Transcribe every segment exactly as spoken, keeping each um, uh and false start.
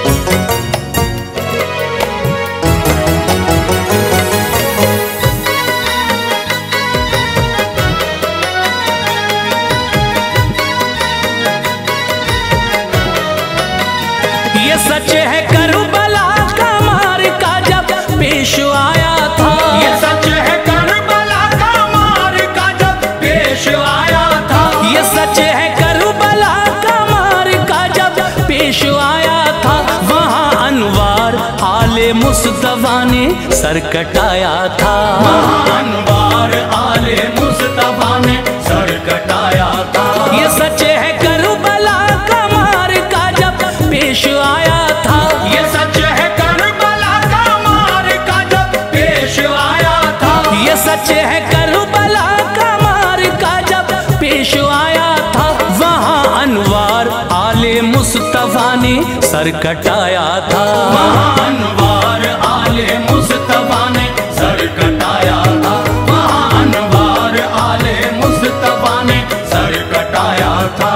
ये सच है करबला का मार्का जब पेश आया था। ये सच है करबला का मार्का जब पेश आया था। ये सच है करबला का मार्का जब पेश आया था। वहाँ अनवार आले मुस्तफा ने सर कटाया था। वहाँ अनवार आले मुस्तफा ने सर कटाया था। ये सच है करबला का मार्का जब पेश आया था। ये सच है करबला का मार्का जब पेश आया था। ये सच है करबला का मार्का जब पेश आया था। वहाँ अनवार आले मुस्तफा ने सर कटाया था। वहाँ अनवार आले मुस्तफा ने सर कटाया था। वहाँ अनवार आले मुस्तफा ने सर कटाया था।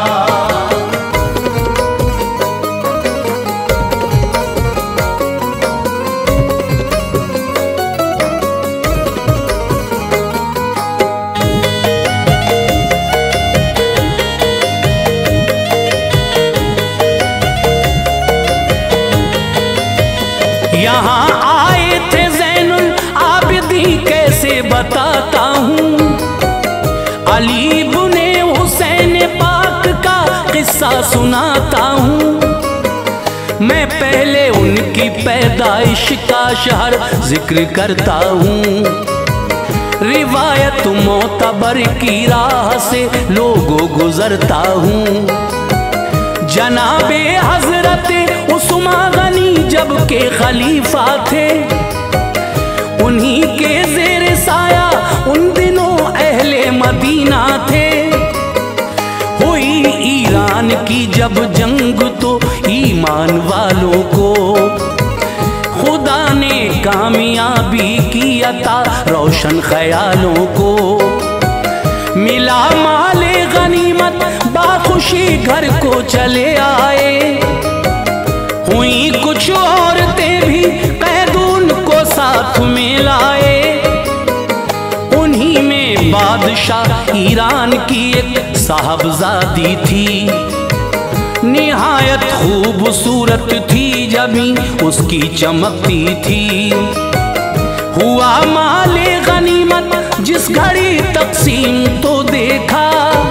यहाँ आए थे ज़ैनुल आबिदीन कैसे बताता हूँ। अली बुने हुसैन पाक का किस्सा सुनाता हूँ। मैं पहले उनकी पैदाइश का शहर जिक्र करता हूँ। रिवायत मोतबर की राह से लोगों गुजरता हूँ। जनाबे हजरत उस्मा गनी जब के खलीफा थे, उन्हीं के ज़ेर साया उन दिनों अहले मदीना थे। हुई ईरान की जब जंग तो ईमान वालों को खुदा ने कामयाबी की अता रोशन ख्यालों को। मिला माले गनीमत बाखुशी घर को चले आए। हुई कुछ औरतें भी कैदून को साथ में लाए। उन्हीं में बादशाह ईरान की एक साहबजादी थी। निहायत खूबसूरत थी जबी उसकी चमकती थी। हुआ माले गनीमत जिस घड़ी तकसीम तो देखा।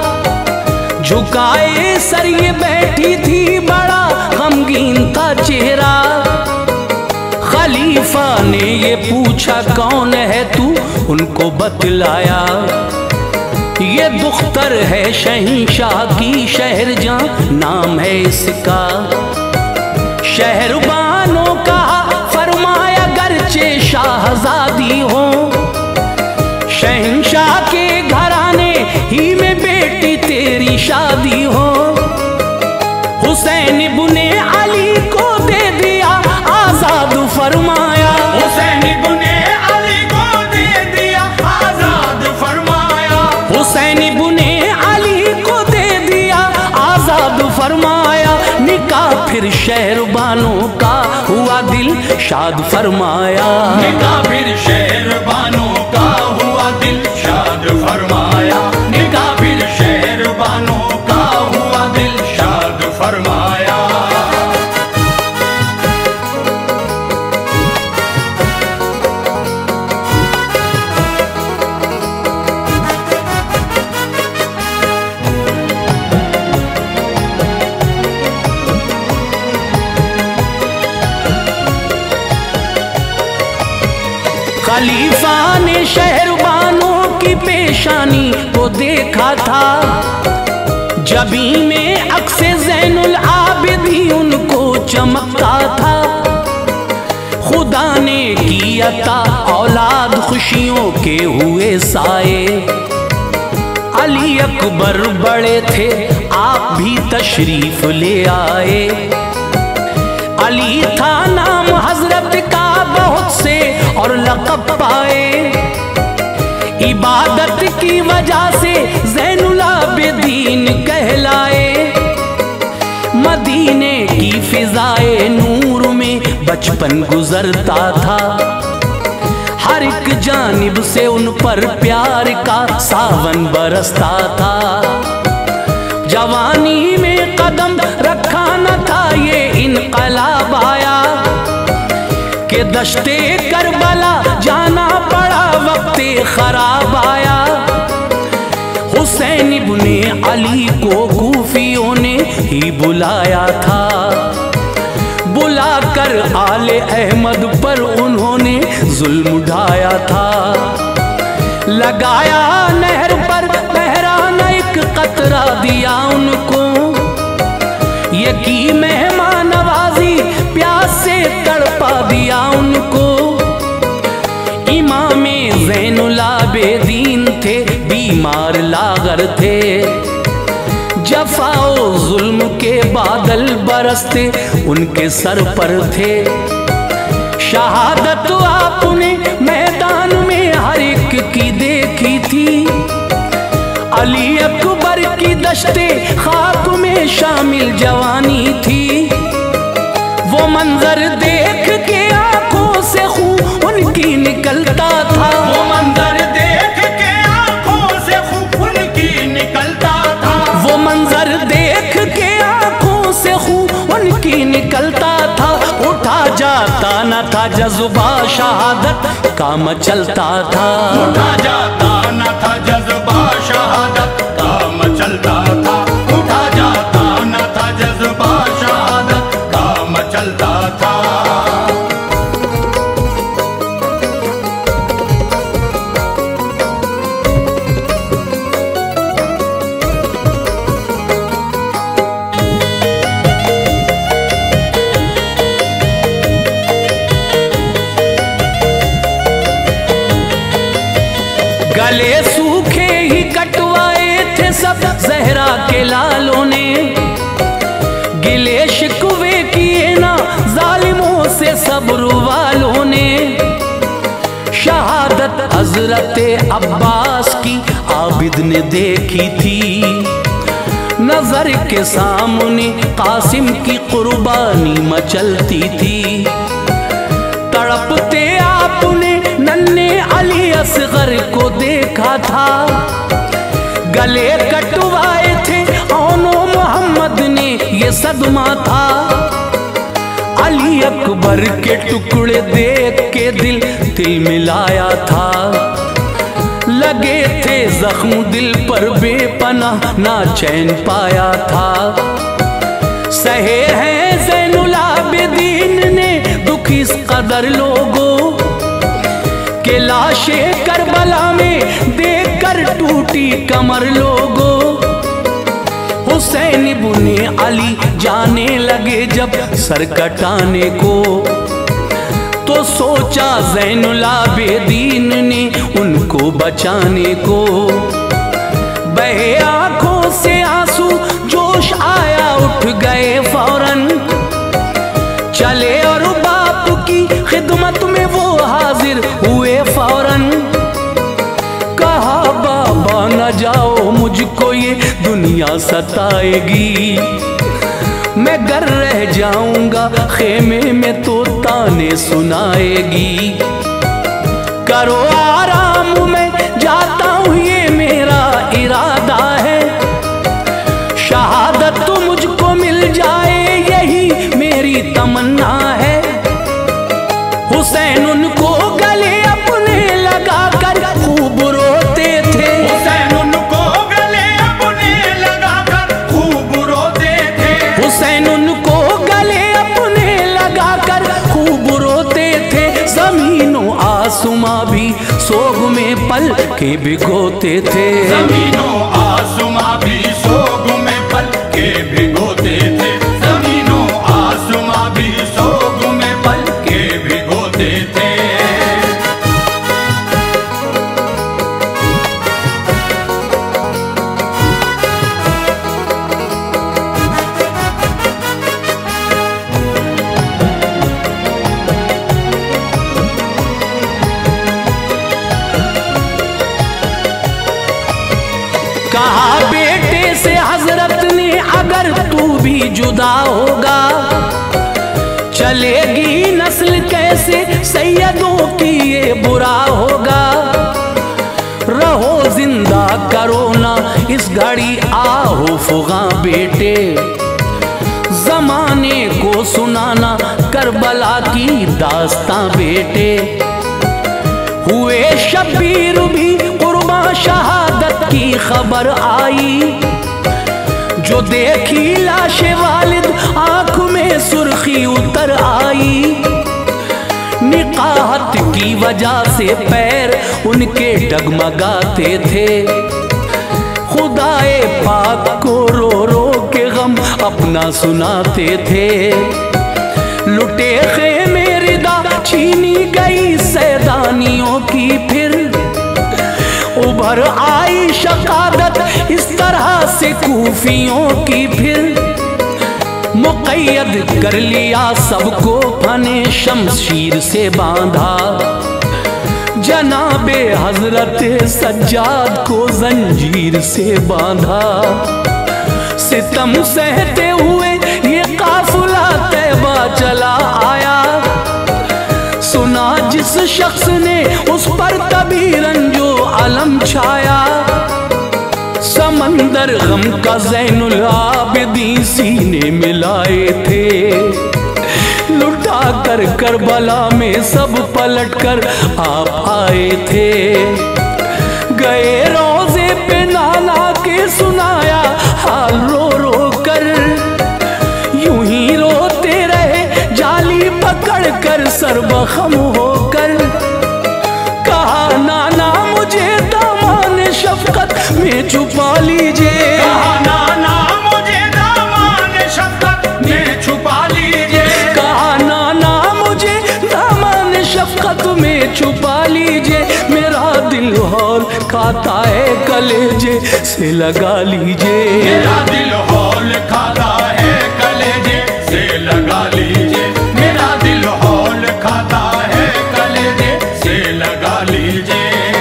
झुकाए सर ये बैठी थी बड़ा गमगीन था चेहरा। खलीफा ने ये पूछा कौन है तू, उनको बतलाया ये दुख्तर है शहंशाह की शहरजहां नाम है इसका। शहरबानों का फरमाया गरचे शाहजादी हो। शहंशाह के घराने ही में बेटी तेरी शादी हो। हुसैन बुने अली को दे दिया आजाद फरमाया। हुसैन बुने अली को दे दिया आजाद फरमाया। हुसैन बुने अली को दे दिया आजाद फरमाया। निकाह फिर शहरबानों का हुआ दिल शाद फरमाया। निकाह फिर शहरबानों का हुआ दिल शाद फरमाया। निकाह फिर शहरबानों का हुआ दिल शाद फरमाया। खलीफा ने शहरबानों की पेशानी को देखा था। जबी में अक्से ज़ैनुल आबिदीन उनको चमकता था। खुदा ने की अता औलाद खुशियों के हुए साए। अली अकबर बड़े थे आप भी तशरीफ ले आए। अली था नाम हजरत का बहुत से और लक़ब पाए। इबादत की वजह से ज़ैनुल आबिदीन कहलाए। मदीने की फिजाए नूर बचपन गुजरता था। हर एक जानिब से उन पर प्यार का सावन बरसता था। जवानी में कदम रखा न था ये इनकलाब आया कि दश्ते करबला जाना पड़ा, वक्ते खराब आया। हुसैन इब्ने अली को कूफियों ने ही बुलाया था। बुलाकर आले अहमद पर उन्होंने जुल्म ढाया था। लगाया नहर पर पहरा न एक कतरा दिया उनको। ये की मेहमान नवाजी प्यास से तड़पा दिया उनको। इमामे ज़ैनुल आबिदीन थे, बीमार लागर थे। जफाओ जुल्म के बादल बरसते उनके सर पर थे। शहादत आपने मैदान में हर एक की देखी थी। अली अकबर की दश्ते खाक में शामिल जवानी थी। वो मंजर देख के आंखों से खून उनकी निकलता था। वो मंजर देख के आंखों से खून उनकी निकलता था। वो मंजर देख के आंखों से खून उनकी निकलता था। उठा जाता न था जज्बा शहादत का मचलता था। उठा जाता न था जज्बा शहादत का मचलता था। उठा जाता न था जज्बा शहादत का मचलता था। गले सूखे ही कटवाए थे सब जहरा के लालों ने। गिले शिकवे किए ना जालिमों से सब्र वालों ने। शहादत हजरत अब्बास की आबिद ने देखी थी। नजर के सामने कासिम की कुर्बानी मचलती थी। तड़पते आपने नन्हे अली असगर को देखा था। गले कटवाए थे औनो मोहम्मद ने, ये सदमा था। अली अकबर के टुकड़े देख के दिल तिल मिलाया था। लगे थे जख्म दिल पर बेपनाह ना चैन पाया था। सहे हैं ज़ैनुल आबिदीन ने दुख इस कदर लोगों के लाशे करबला में देखकर टूटी कमर लोगों। हुसैन इब्ने अली जाने लगे जब सर कटाने को, तो सोचा ज़ैनुल आबिदीन ने उनको बचाने को। बहे आंखों से आंसू जोश आया, उठ गए फौरन। चले और बाप की खिदमत में वो हाजिर हुए फौरन। कहा बाबा न जाओ, मुझको ये दुनिया सताएगी। मैं घर रह जाऊंगा, खेमे में तो ताने सुनाएगी। करो आराम, मैं जाता हूँ, ये मेरा इरादा है। शहादत तो मुझको मिल जाए, यही मेरी तमन्ना है। हुसैन उनको गले अपने लगा कर खूब रोते थे। हुसैन उनको गले अपने लगा कर खूब रोते थे। हुसैन उनको गले अपने लगा कर खूब रोते थे। जमीनों आसमां भी सोग में पल के भिगोते थे। जमीनों आसमां भी सोग में पल के भिगोते थे। जमीनों आसमां भी सोग में पल के भिगोते थे। कहा बेटे से हजरत ने, अगर तू भी जुदा होगा, चलेगी नस्ल जैसे सैयदों की ये बुरा होगा। रहो जिंदा करो ना इस घड़ी आहो फुगा बेटे, जमाने को सुनाना करबला की दास्तां बेटे। हुए शब्बीर भी कुर्बा शहादत की खबर आई, जो देखी लाशे वालिद आंख में सुर्खी उतर आई। निकाहत की वजह से पैर उनके डगमगाते थे, खुदाए पाक को रो रो के गम अपना सुनाते थे। लुटे खेमे रिदा छीनी गई सैदानियों की, फिर उभर आई शकादत इस तरह से कूफियों की। फिर मुक़य्यद कर लिया सबको फने शमशीर से बांधा, जनाबे हजरत सज्जाद को जंजीर से बांधा। सितम सहते हुए ये काफिला तैबा चला आया, सुना जिस शख्स ने उस पर कभी रंजो अलम छाया। समंदर गम का ज़ैनुल आबिदीन सीने मिलाए थे, लुटा कर करबला में सब पलट कर आप आए थे। गए रोजे पे नाना के सुनाया हाल रो रो कर, यूं ही रोते रहे जाली पकड़ कर सरबखम होकर। कहा नाना मुझे दामन शफकत में छुपा लीजिए, कहा नाना मुझे दामन शफकत में छुपा लीजिए, कहा नाना मुझे दामन शफकत में छुपा लीजिए। मेरा दिल हौल खाता है कलेजे से लगा लीजिए, मेरा दिल हौल खाता है कलेजे से लगा लीजिए, मेरा दिल हौल खाता है कलेजे से लगा लीजिए।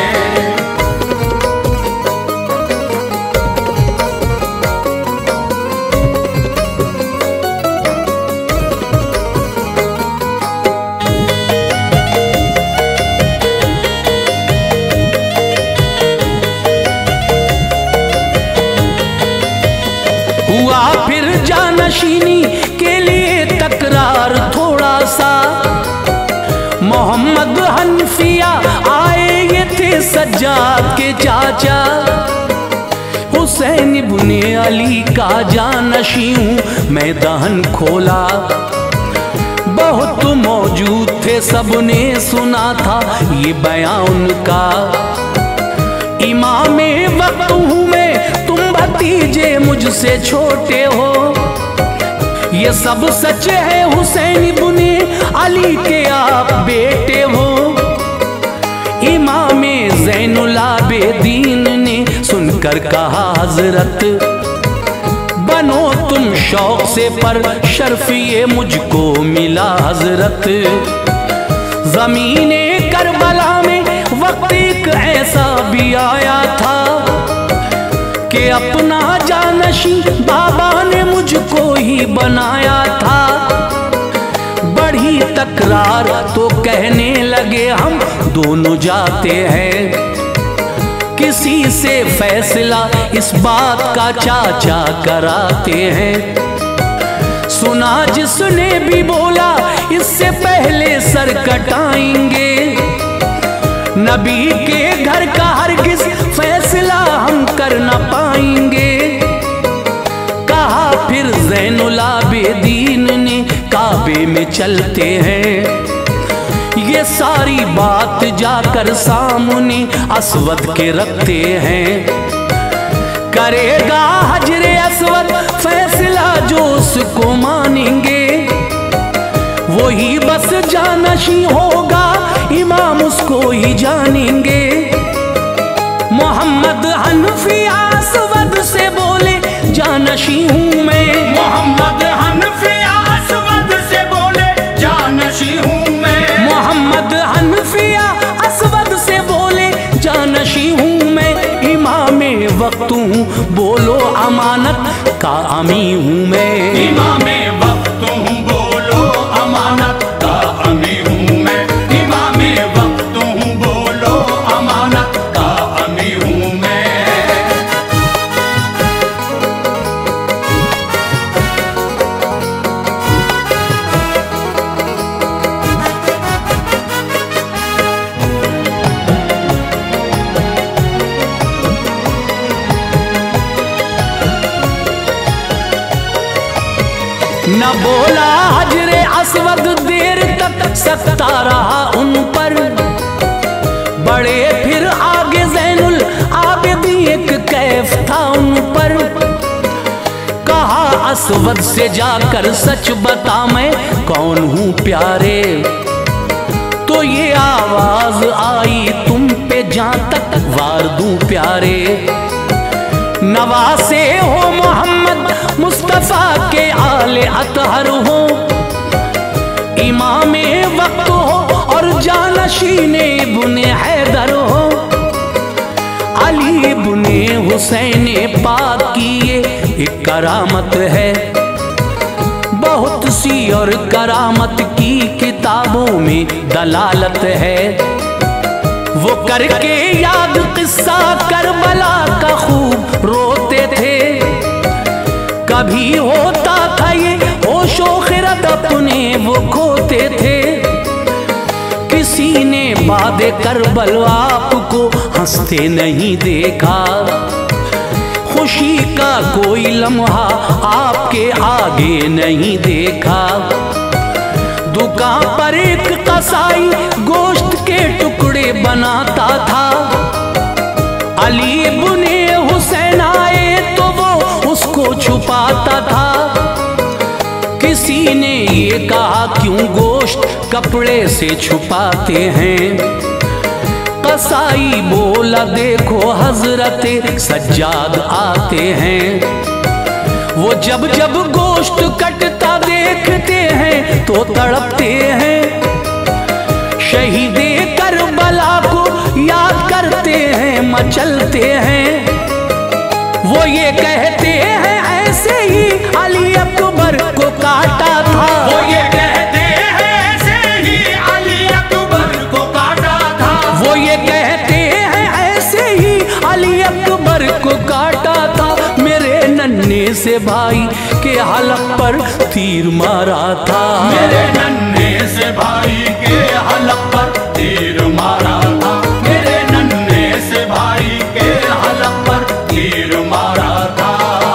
हुआ फिर जानशीनी के लिए तकरार थोड़ा सा। मोहम्मद हनफिया आए ये थे सज्जाद के चाचा, हुसैन इब्ने अली का जानशी हूँ मैं दहन खोला। बहुत मौजूद थे सबने सुना था ये बयां उनका। इमामे वक्त हूँ मैं तुम भतीजे मुझसे छोटे हो, ये सब सच है हुसैन इब्ने अली के आप बेटे हो। इमामे ज़ैनुल आबिदीन ने सुनकर कहा हजरत बनो तुम शौक से, पर शर्फ ये मुझको मिला हजरत। ज़मीने करबला में वक्त एक ऐसा भी आया था कि अपना जानशी बाबा ने मुझको ही बनाया था। बढ़ी तकरार तो कहने लगे हम दोनों जाते हैं, किसी से फैसला इस बात का चाचा कराते हैं। सुना जिसने भी बोला इससे पहले सर कटाएंगे, नबी के घर का हरगिज फैसला हम कर न पाएंगे। कहा फिर ज़ैनुल आबिदीन ने काबे में चलते हैं, ये सारी बात जाकर सामने असवद के रखते हैं। करेगा हजरे असवद फैसला जो उसको मानेंगे, वही बस जानशी होगा इमाम उसको ही जानेंगे। मोहम्मद हनफिया असवद से बोले जानशी हूँ मैं, मोहम्मद हनफिया असवद से बोले जानशी हूँ मैं, मोहम्मद हनफिया असवद से बोले जानशी हूँ मैं। इमामे वक्त हूँ बोलो अमानत का अमी हूँ मैं, इमामे वक्त हूँ बोलो अमानत का अमी हूँ मैं, न बोला हजरे अस्वद, देर तक सकता रहा उन पर। बड़े फिर आगे ज़ैनुल आबिदीन, एक कैफ था उन पर। कहा अस्वद से जाकर सच बता मैं कौन हूँ प्यारे। तो ये आवाज आई तुम पे जहाँ तक वार दूं प्यारे। नवासे हो मोहम्मद मुस्तफा के आले अतहर हो, इमामे वक्त हो और जानशीने बुने हैदर हो। अली बुने हुसैन पाक की ये एक करामत है, बहुत सी और करामत की किताबों में दलालत है। वो करके याद किस्सा करबला का खूब रोते थे। कभी होता था ये होशो खिरत अपने वो खोते थे। किसी ने बादे करबल आपको हंसते नहीं देखा, खुशी का कोई लम्हा आपके आगे नहीं देखा। दुकान पर एक कसाई गोश्त के टुकड़े बनाता था। अली बुने हुसैन आए तो वो उसको छुपाता था। किसी ने ये कहा क्यों गोश्त कपड़े से छुपाते हैं। कसाई बोला देखो हजरते सज्जाद आते हैं। वो जब जब गोश्त कटता देखते हैं तो तड़पते हैं। शहीदे करबला को याद करते हैं मचलते हैं। वो ये कहते हैं ऐसे ही अली अकबर को काटा था। वो ये कहते हैं ऐसे ही अली अकबर को काटा था। वो ये कहते हैं ऐसे ही अली अकबर को काटा था। मेरे नन्हे से भाई के हलक पर तीर मारा था। मेरे नन्हे से भाई के हलक पर तीर मारा था। मेरे नन्हे से भाई के हलक पर तीर मारा था।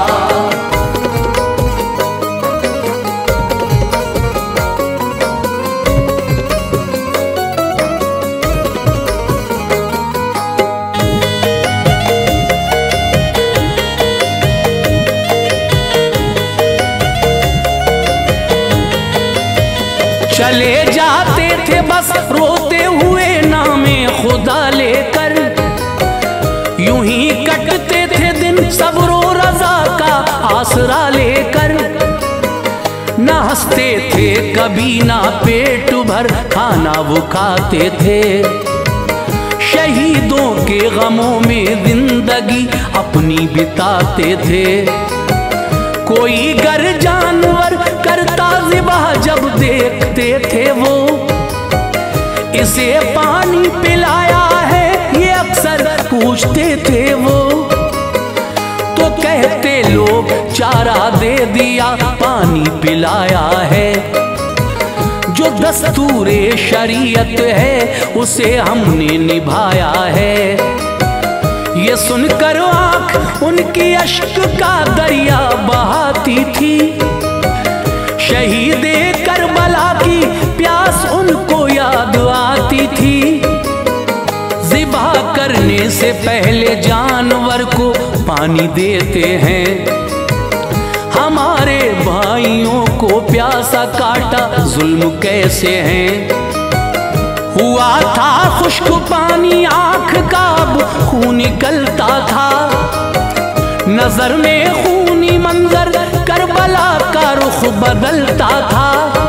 चले जाते थे बस रोते हुए नामे खुदा लेकर। यूं ही कटते थे दिन सब्र और रज़ा का आसरा लेकर। न हंसते थे कभी ना पेट भर खाना वो खाते थे। शहीदों के गमों में जिंदगी अपनी बिताते थे। कोई गर जानवर करता ज़िबह जब देखते थे वो। इसे पानी पिलाया है ये अक्सर पूछते थे वो। तो कहते लोग चारा दे दिया पानी पिलाया है। जो दस्तूरे शरीयत है उसे हमने निभाया है। ये सुनकर आँख उनकी अश्क का दरिया बहाती थी। शहीदे करबला की प्यास उनको याद आती थी। ज़िबा करने से पहले जानवर को पानी देते हैं। हमारे भाइयों को प्यासा काटा जुल्म कैसे हैं। हुआ था खुश्क पानी आँख का अब खून निकलता था। नजर में खूनी मंजर करबला का रुख बदलता था।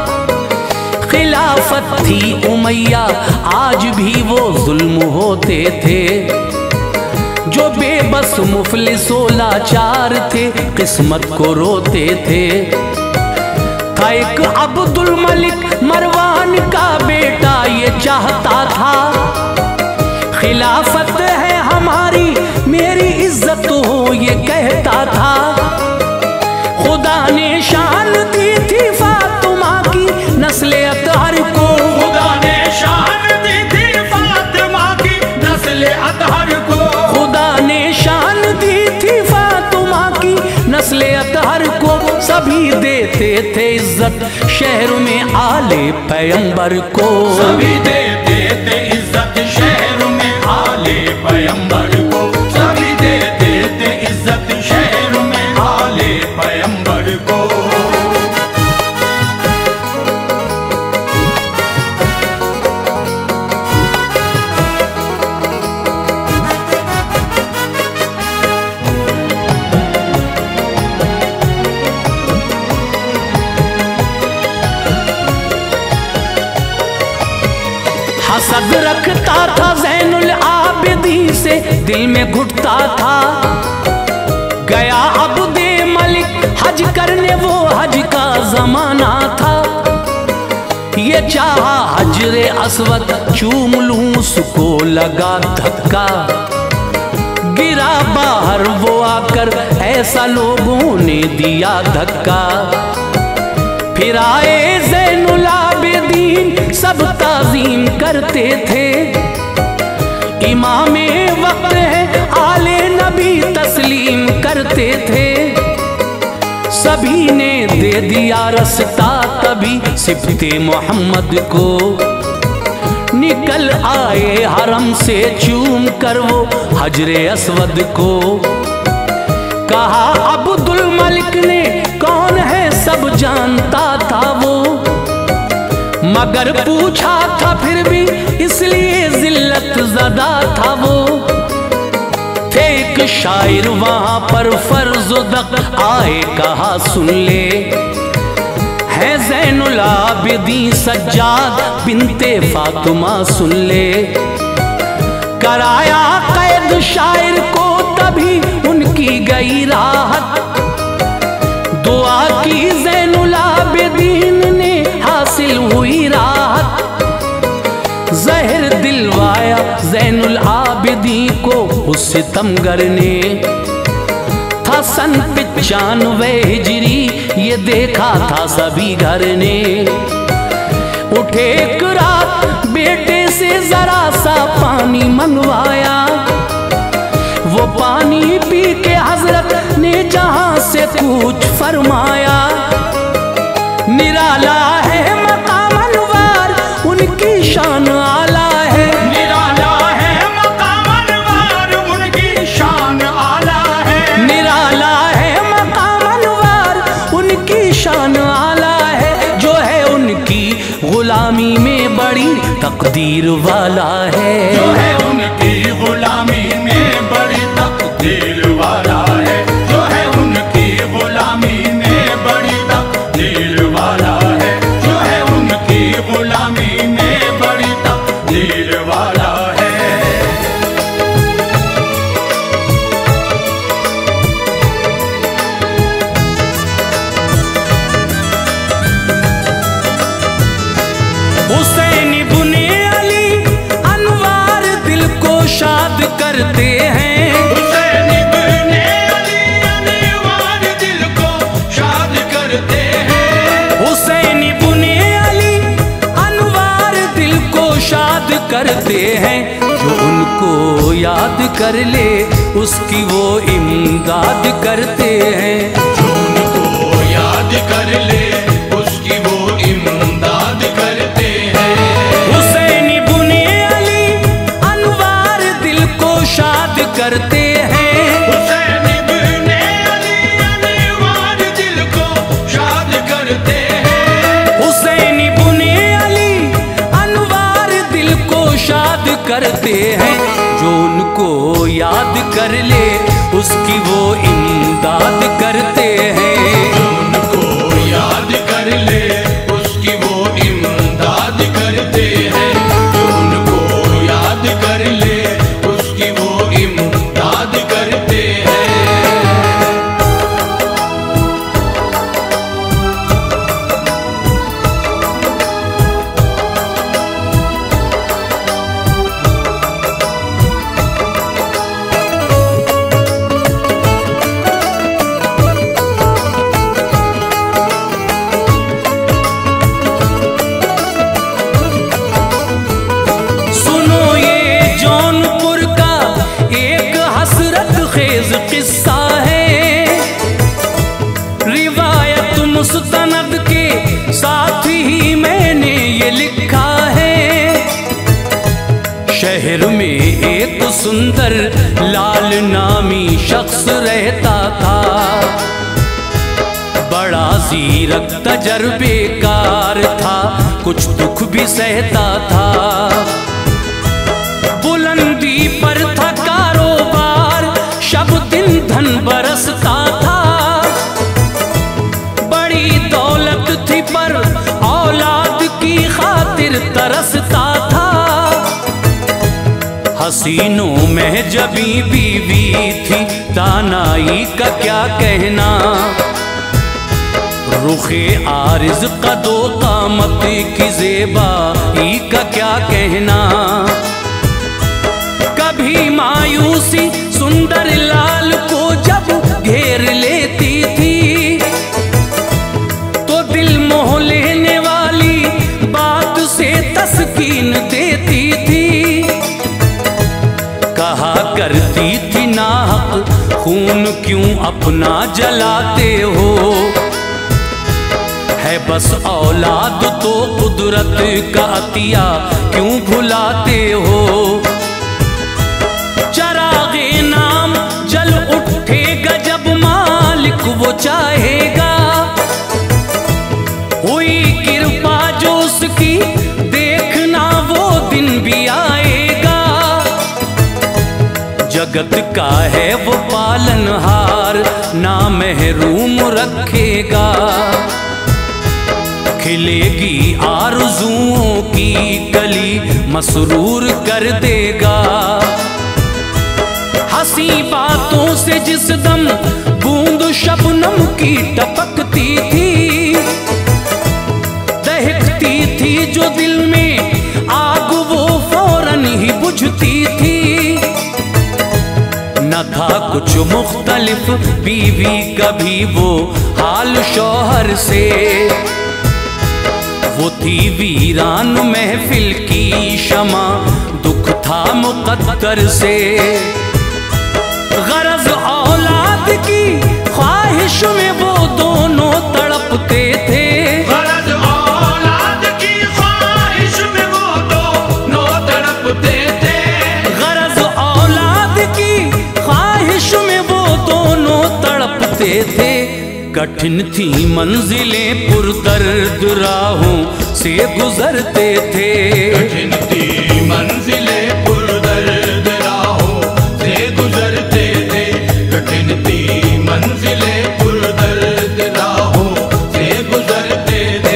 खिलाफत थी उमैया आज भी वो जुल्म होते थे। जो बेबस मुफलिस व लाचार थे किस्मत को रोते थे। था एक अब्दुल मलिक मरवान का बेटा ये चाहता था। खिलाफत है हमारी मेरी इज्जत हो ये कहता था। खुदा ने शान दी थी फातिमा की नस्ल अतहर को। खुदा ने शान दी थी फातिमा की नस्ल अतहर को। खुदा ने शान दी थी फातिमा की नस्ल अतहर को। सभी देते थे इज्जत शहर में आले पैगंबर को। सभी देते थे इज्जत शहर में आले पैगंबर को। सभी देते थे इज्जत शहर में आले पैगंबर को। हसद रखता था ज़ैनुल आबिदीन से, दिल में घुटता था। गया अब्दे मलिक हज करने, वो हज का जमाना था। ये चाहा हजरे अस्वद चूम लूं, उसको लगा धक्का। गिरा बाहर वो आकर, ऐसा लोगों ने दिया धक्का। फिर आए ज़ैनुल आबिदीन, सब ताज़ीम करते थे। इमामे वक्त है आले नबी तस्लीम करते थे। सभी ने दे दिया रास्ता तभी सिफ़ते मोहम्मद को। निकल आए हरम से चूम कर वो हजरे अस्वद को। कहा अब्दुल मलिक ने कौन है सब जानता था वो। मगर पूछा था फिर भी इसलिए जिल्लत ज़दा था वो। थे एक शायर वहां पर फर्जुदक आए, कहा सुन ले। है ज़ैनुल आबिदीन सज्जाद बिनते फातिमा सुन ले। कराया कैद शायर को तभी उनकी गई राहत। दुआ की ज़ैनुल आबिदीन ने हासिल हुई राहत। ज़हर दिलवाया ज़ैनुल आबिदीन को उस सितमगर ने। था सन पिचानवे हिजरी, ये देखा था सभी घर ने। उठे एक रात बेटे से जरा सा पानी मंगवाया। वो पानी पी के हजरत ने जहां से कुछ फरमाया। निराला है मकाम अनवार, उनकी शान आला है। निराला है मकाम अनवार, उनकी शान आला है। निराला है मकाम अनवार, उनकी शान आला है। जो है उनकी गुलामी में बड़ी तकदीर वाला है। जो है उनकी गुलामी में बड़ी तकदीर वाला है। जो है उनकी गुलामी में बड़ी तकदीर वाला है। जो है उनकी गुलामी में बड़ी तकदीर वाला है। हुसैन इब्ने अली अनवार दिल को शाद करते हैं। हुसैन इब्ने अली अनवार दिल को शाद करते हैं। हुसैन इब्ने अली अनवार दिल को शाद करते हैं। जो उनको याद कर ले उसकी वो इमदाद करते हैं। जो उनको याद कर ले उसकी वो इमदाद करते हैं। हुसैन इब्ने अली अनवार दिल को शाद करते हैं। हुसैन इब्ने अली अनवार दिल को शाद करते हैं। हुसैन इब्ने अली अनवार दिल को शाद करते हैं। जो उनको याद कर ले उसकी वो इमदाद करते हैं। जो उनको याद कर ले उसकी वो इमदाद करते हैं। जो उनको याद कर ले उसकी वो इमदाद करते हैं। सुंदर लाल नामी शख्स रहता था। बड़ा ज़ीरक तजर्बेकार था, कुछ दुख भी सहता था। बुलंदी पर था कारोबार, शब दिन धन बरसता था। बड़ी दौलत थी पर औलाद की खातिर तरसता था। हसीनों में जबी बीवी थी, दानाई का क्या कहना। रुखे आरिज कदो कामत की ज़ेबाई का क्या कहना। कभी मायूसी सुंदर लाल को जब घेर लेती थी, तो दिल मोह लेने वाली बात से तस्कीन देती थी। कहा करती थी नाहक खून क्यों अपना जलाते हो, है बस औलाद तो कुदरत का अतिया क्यों भुलाते हो। चरागे नाम जल उठेगा जब मालिक वो चाहेगा, हुई कृपा जो उसकी देखना वो दिन भी आएगा। जगत का है वो पालनहार, ना महरूम रखेगा। खिलेगी आरज़ुओं की कली, मसरूर कर देगा। हंसी बातों से जिस दम बूंद शबनम की टपकती थी, दहकती थी जो दिल में आग वो फौरन ही बुझती थी। न था कुछ मुख्तलिफ बीवी कभी वो हाल शौहर से, वो थी वीरान महफिल की शमा, दुख था मुकद्दर से। गरज औलाद की ख्वाहिश में वो दोनों तड़पते थे। गरज औलाद की ख्वाहिश में वो दोनों तड़पते थे। गरज औलाद की ख्वाहिश में वो दोनों तड़पते थे। कठिन थी मंजिलें पुरदर्द राहों से गुजरते थे। कठिन थी मंजिलें पुरदर्द राहों से गुजरते थे। कठिन थी मंजिलें पुरदर्द राहों से गुजरते थे।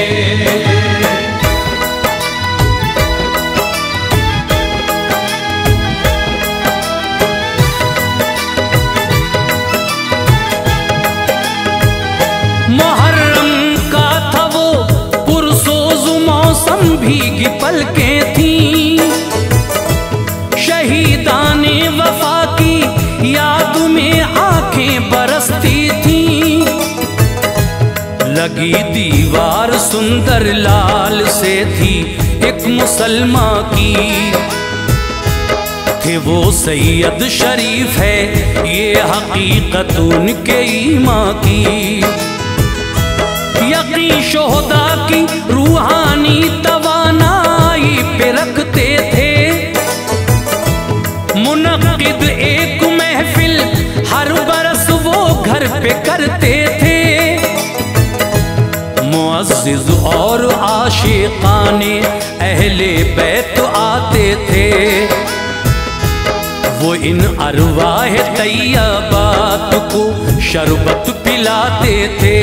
मुहर्रम का था वो पुरसोज मौसम, भीगी पलकें थीं। शहीदाने वफा की याद में आंखें बरसती थीं। लगी दीवार सुंदर लाल से थी एक मुसलमा की। थे वो सैयद शरीफ है ये हकीकत उनके ईमान की। यकीन शोहदा की रूहानी तवानाई पे रखते थे। मुनक्किद एक महफिल हर बरस वो घर पे करते थे। मुअज़्ज़िज़ और आशिकाने अहले बैत आते थे। वो इन अरवाह तैयबात को शरबत पिलाते थे।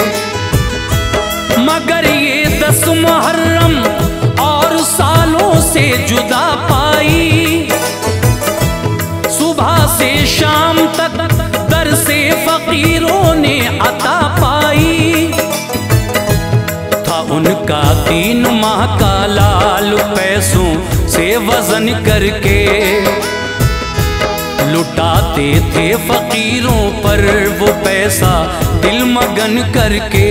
मगर ये दस मुहर्रम और सालों से जुदा पाई। सुबह से शाम तक दर से फकीरों ने अता पाई। था उनका तीन माह का लाल पैसों से वजन करके। लुटाते थे फकीरों पर वो पैसा दिल मगन करके।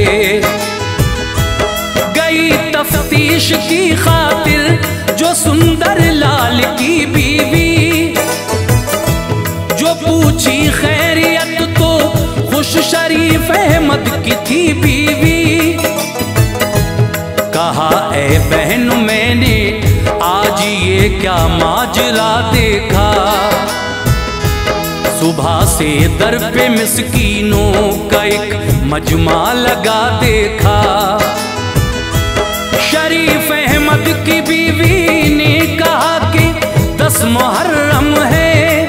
तफ्तीश की खातिर जो सुंदर लाल की बीवी, जो पूछी खैरियत तो खुश शरीफ अहमद की थी बीवी। कहा ए बहन मैंने आज ये क्या माजरा देखा। सुबह से दर पे मिस्कीनों का एक मजमा लगा देखा। शरीफ अहमद की बीवी ने कहा कि दस मुहर्रम है,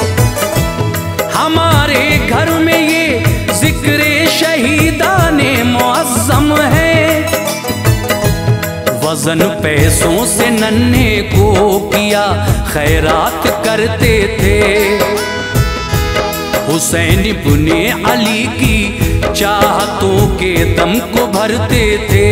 हमारे घर में ये जिक्र शहीदाने मुअज्जम है। वजन पैसों से नन्हे को किया खैरात करते थे। हुसैन इब्ने अली की चाहतों के दम को भरते थे।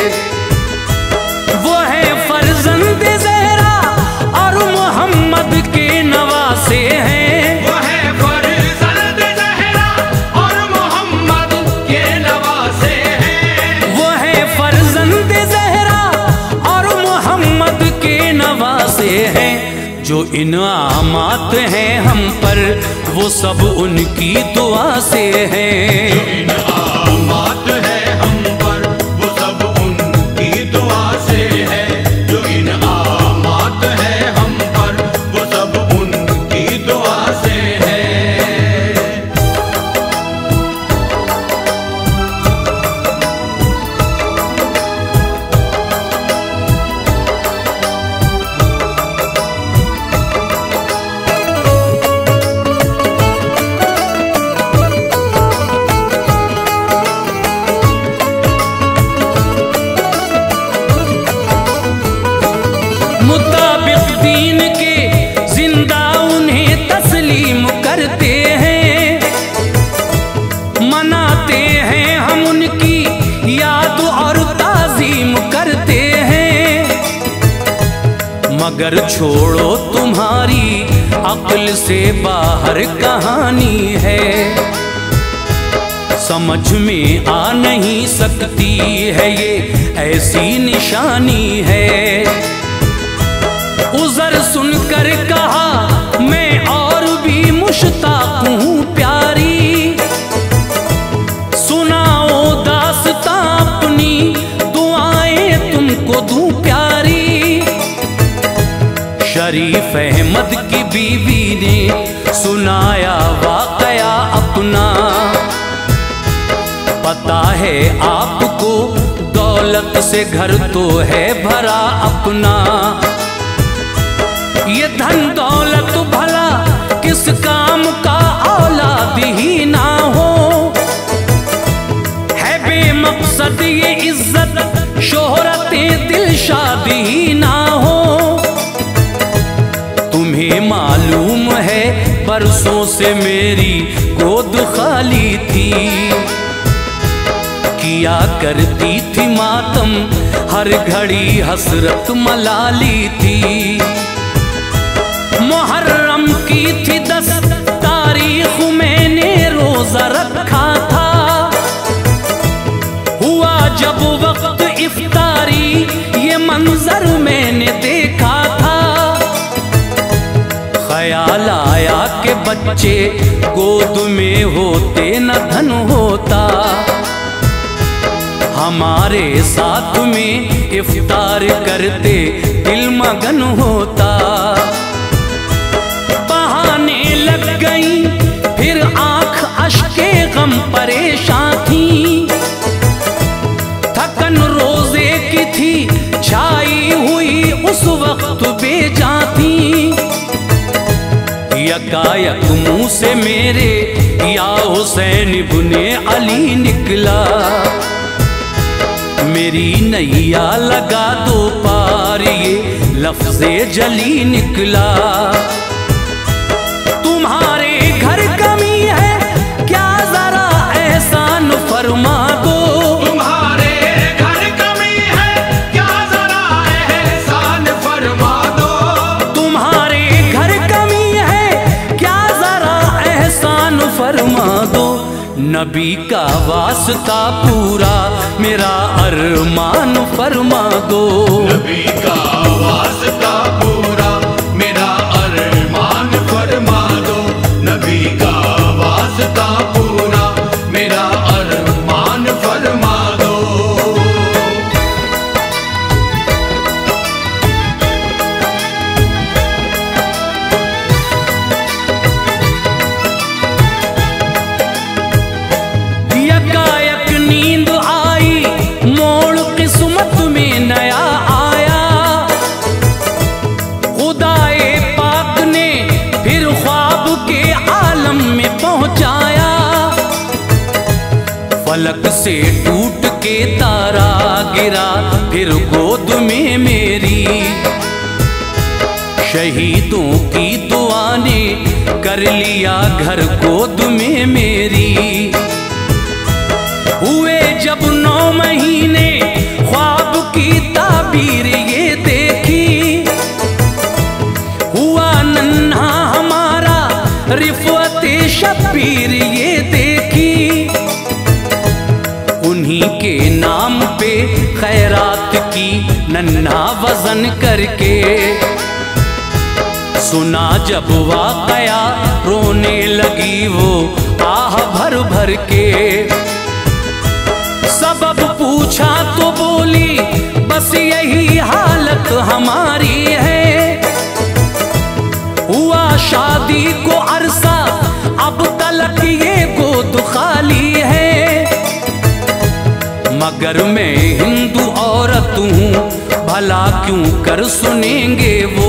वो है फर्जंद ज़हरा और मोहम्मद के नवासे हैं। वो है फर्जंद ज़हरा और मोहम्मद के नवासे हैं। वो है फर्जंद ज़हरा और मोहम्मद के नवासे हैं। जो इनामात हैं हम पर वो सब उनकी दुआ से हैं। जो इनामात है हम पर वो सब उनकी दुआ से है। जो इनामात है हम पर वो सब उनकी दुआ से है। मुताबिक दीन के जिंदा उन्हें तस्लीम करते हैं। मनाते हैं हम उनकी याद और ताजीम करते हैं। मगर छोड़ो तुम्हारी अक्ल से बाहर कहानी है। समझ में आ नहीं सकती है ये ऐसी निशानी है। उज़र सुनकर कहा मैं और भी मुश्ताक हूँ प्यारी। सुनाओ दास्तां अपनी दुआएं तुमको दूं प्यारी। शरीफ अहमद की बीवी ने सुनाया वाक़या अपना। पता है आपको दौलत से घर तो है भरा अपना। ये धन दौलत भला किस काम का औलाद ही ना हो। है बेमकसद ये इज्जत शोहरतें दिल शादी ही ना हो। तुम्हें मालूम है बरसों से मेरी गोद खाली थी। किया करती थी मातम हर घड़ी हसरत मलाली थी। मुहर्रम की थी दस तारीख मैंने रोजा रखा था। हुआ जब वक्त इफ्तारी ये मंजर मैंने देखा था। ख्याल आया कि बच्चे गोद में होते न धन होता। हमारे साथ में इफ्तार करते दिल मगन होता। लग गई फिर आंख अश्के गम परेशान थी। थकन रोजे की थी छाई हुई उस वक्त बेजान थी। यकायक मुंह से मेरे या हुसैन इब्ने अली निकला। मेरी नैया लगा दो पार ये लफ्ज़े जली निकला। तुम्हारे घर कमी है क्या जरा एहसान फरमा दो। तुम्हारे घर कमी है क्या जरा एहसान फरमा दो। तुम्हारे घर कमी है क्या जरा एहसान फरमा दो। नबी का वास्ता पूरा मेरा अरमान फरमा दो। नबी का वास्ता पूरा मेरा अरमान फरमा दो। नबी का वास्ता पूरा मेरा अरमान फरमा दो। पलक से टूट के तारा गिरा फिर गोद में मेरी। शहीदों की दुआ ने कर लिया घर गोद में मेरी। हुए जब नौ महीने ख्वाब की ताबीर ये देखी। हुआ नन्हा हमारा रिफ़अते शब्बीर ये देखी। उन्हीं के नाम पे खैरात की नन्हा वजन करके। सुना जब वाक़या रोने लगी वो आह भर भर के। सबब पूछा तो बोली बस यही हालत हमारी है। हुआ शादी को अरसा अब तलक ये गोद खाली है। मगर मैं हिंदू औरत हूँ भला क्यों कर सुनेंगे वो।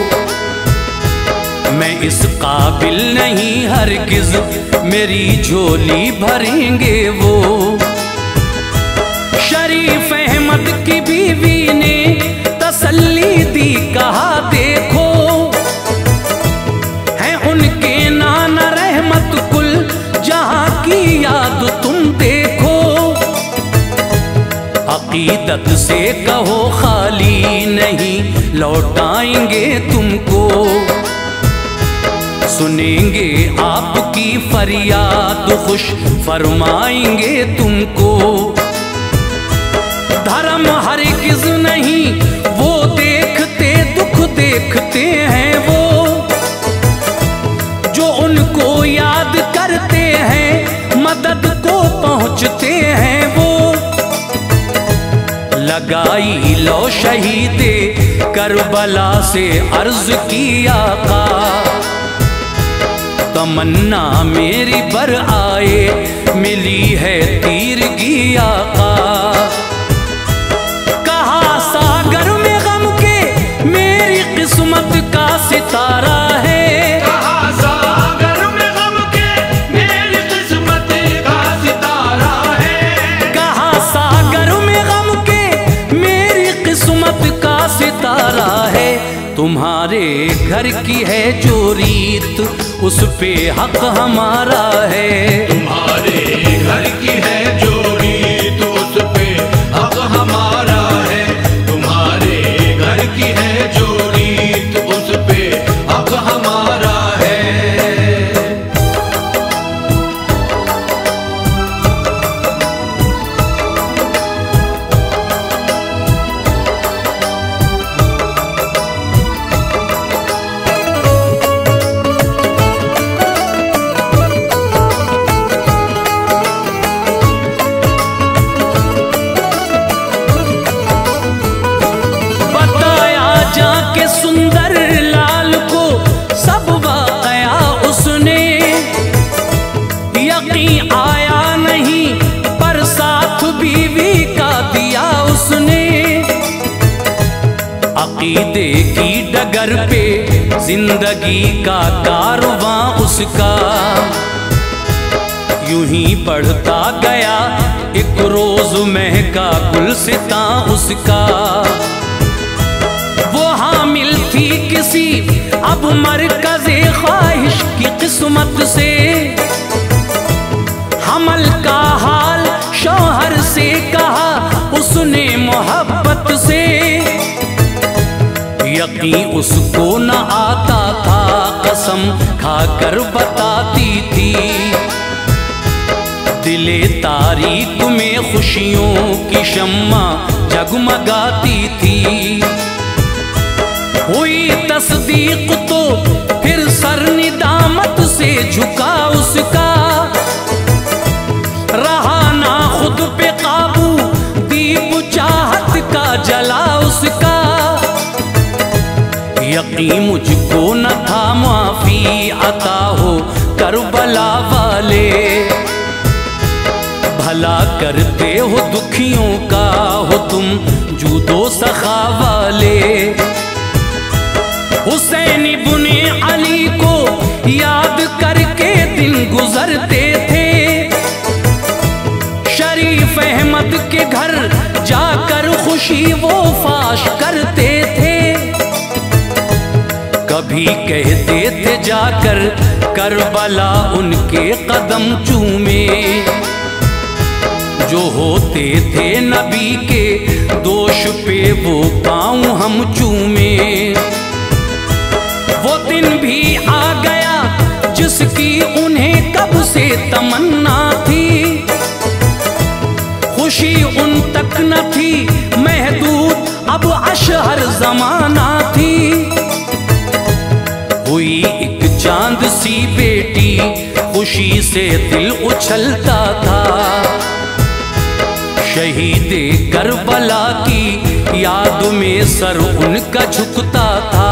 मैं इस काबिल नहीं हरगिज मेरी झोली भरेंगे वो। शरीफ अहमद की बीवी ने तसल्ली दी कहा देखो है उनके नाना रहमत कुल जहां की याद तुम देखो। अकीदत से कहो खाली नहीं लौटाएंगे तुमको। सुनेंगे आपकी फरियाद खुश फरमाएंगे तुमको। धर्म हरगिज़ नहीं वो देखते दुख देखते हैं वो। जो उनको याद करते हैं मदद को पहुँचते हैं वो। लगाई लो शहीदे करबला से अर्ज की आका। तमन्ना मेरी बर आए मिली है तीरगी आका। कहा सागर में गम के मेरी किस्मत का सितारा है। कहा सागर में गम के मेरी किस्मत का सितारा है। कहा सागर में गम के मेरी किस्मत का सितारा है। तुम्हारे घर की है जो रीत उस पे हक हमारा है। तुम्हारे घर की है जो रीत उस पे हक हमारा है। तुम्हारे घर की है जो रीत उस पे हक हमारा है। आया नहीं पर साथ बीवी का दिया उसने। अकीदे की डगर पे जिंदगी का कारवां उसका। यूं ही बढ़ता गया एक रोज महका गुलसितां उसका। वो हामिल थी किसी अब मरकज़े ख्वाहिश की किस्मत से। हमल का हाल शौहर से कहा उसने मोहब्बत से। यकीन उसको न आता था कसम खाकर बताती थी। दिले तारीख में खुशियों की शम्मा जगमगाती थी। हुई तस्दीक तो फिर सर निदामत से झुका उसका। रहा ना खुद पे काबू दीप चाहत का जला उसका। यकीन मुझको न था माफी अता हो करबला वाले। भला करते हो दुखियों का हो तुम जूदो सखा वाले। हुसैन इब्ने अली को याद करके दिन गुजरते थे। शरीफ खुशी वो फाश करते थे। कभी कहते थे जाकर करबला उनके कदम चूमे, जो होते थे नबी के दोष पे वो पाँव हम चूमे। वो दिन भी आ गया जिसकी उन्हें कब से तमन्ना थी, खुशी उन तक न थी महदूद अब अशहर जमाना थी। हुई एक चांद सी बेटी खुशी से दिल उछलता था, शहीदे करबला की याद में सर उनका झुकता था।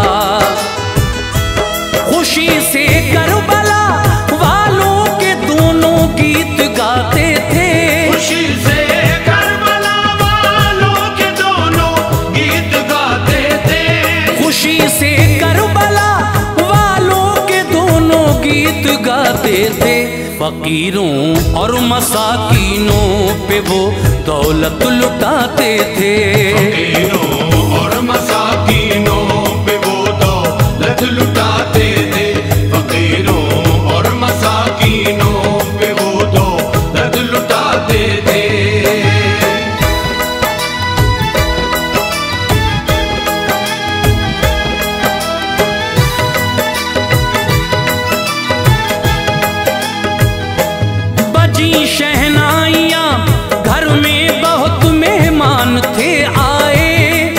खुशी से करबला वालों के दोनों गीत गाते थे, खुशी से करबला वालों के दोनों गीत गाते थे, खुशी से करबला वालों के दोनों गीत गाते थे। फकीरों और मसाकीनों पे वो दौलत लुटाते थे, फकीरों और मसाकीनों पे वो दौलत लुटाते थे, फकीरों और मसाकीनों पे वो दौलत लुटाते थे। शहनाइयाँ घर में बहुत मेहमान थे आए,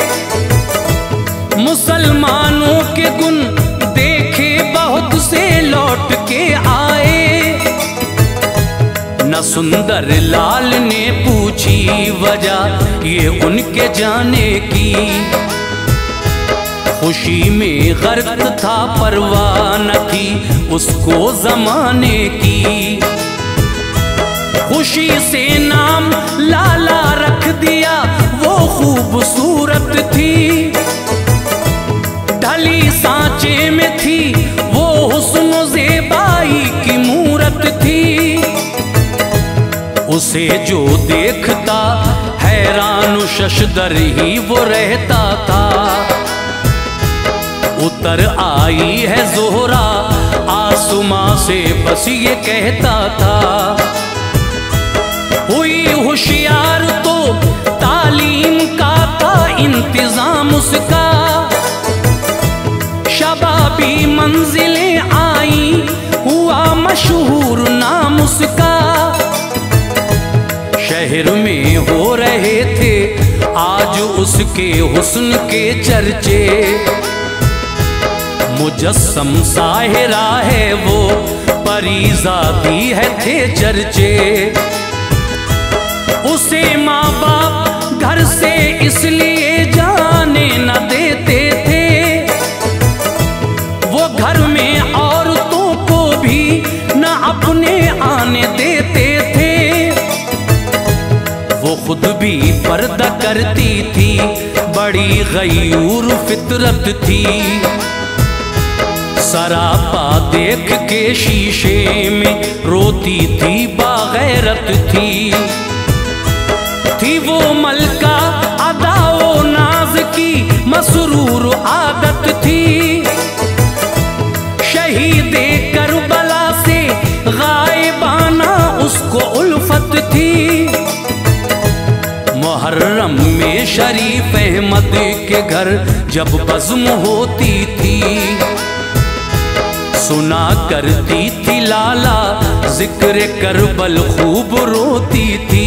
मुसलमानों के गुण देखे बहुत से लौट के आए। न सुंदर लाल ने पूछी वजह ये उनके जाने की, खुशी में गर्क था परवाह न थी उसको जमाने की। खुशी से नाम लाला रख दिया वो खूबसूरत थी, ढली सांचे में थी वो हुस्न ज़ेबाई की मूरत थी। उसे जो देखता हैरान शशदर ही वो रहता था। उतर आई है ज़ोहरा आसमां से बस ये कहता था, हुई होशियार तो तालीम का था इंतजाम उसका, शबाबी मंजिलें आई हुआ मशहूर नाम उसका। शहर में हो रहे थे आज उसके हुस्न के चर्चे, मुजस्सम साहिरा है वो परीज़ादी है थे चर्चे। उसे माँ बाप घर से इसलिए जाने न देते थे, वो घर में औरतों को भी न अपने आने देते थे। वो खुद भी पर्दा करती थी बड़ी गयूर फितरत थी, सरापा देख के शीशे में रोती थी बागैरत थी। थी वो मलका अदाओ नाज की मसरूर आदत थी, शहीदे करबला से गायबाना उसको उल्फत थी। मुहर्रम में शरीफ अहमद के घर जब बज़्म होती थी, सुना करती थी लाला जिक्र करबल खूब रोती थी।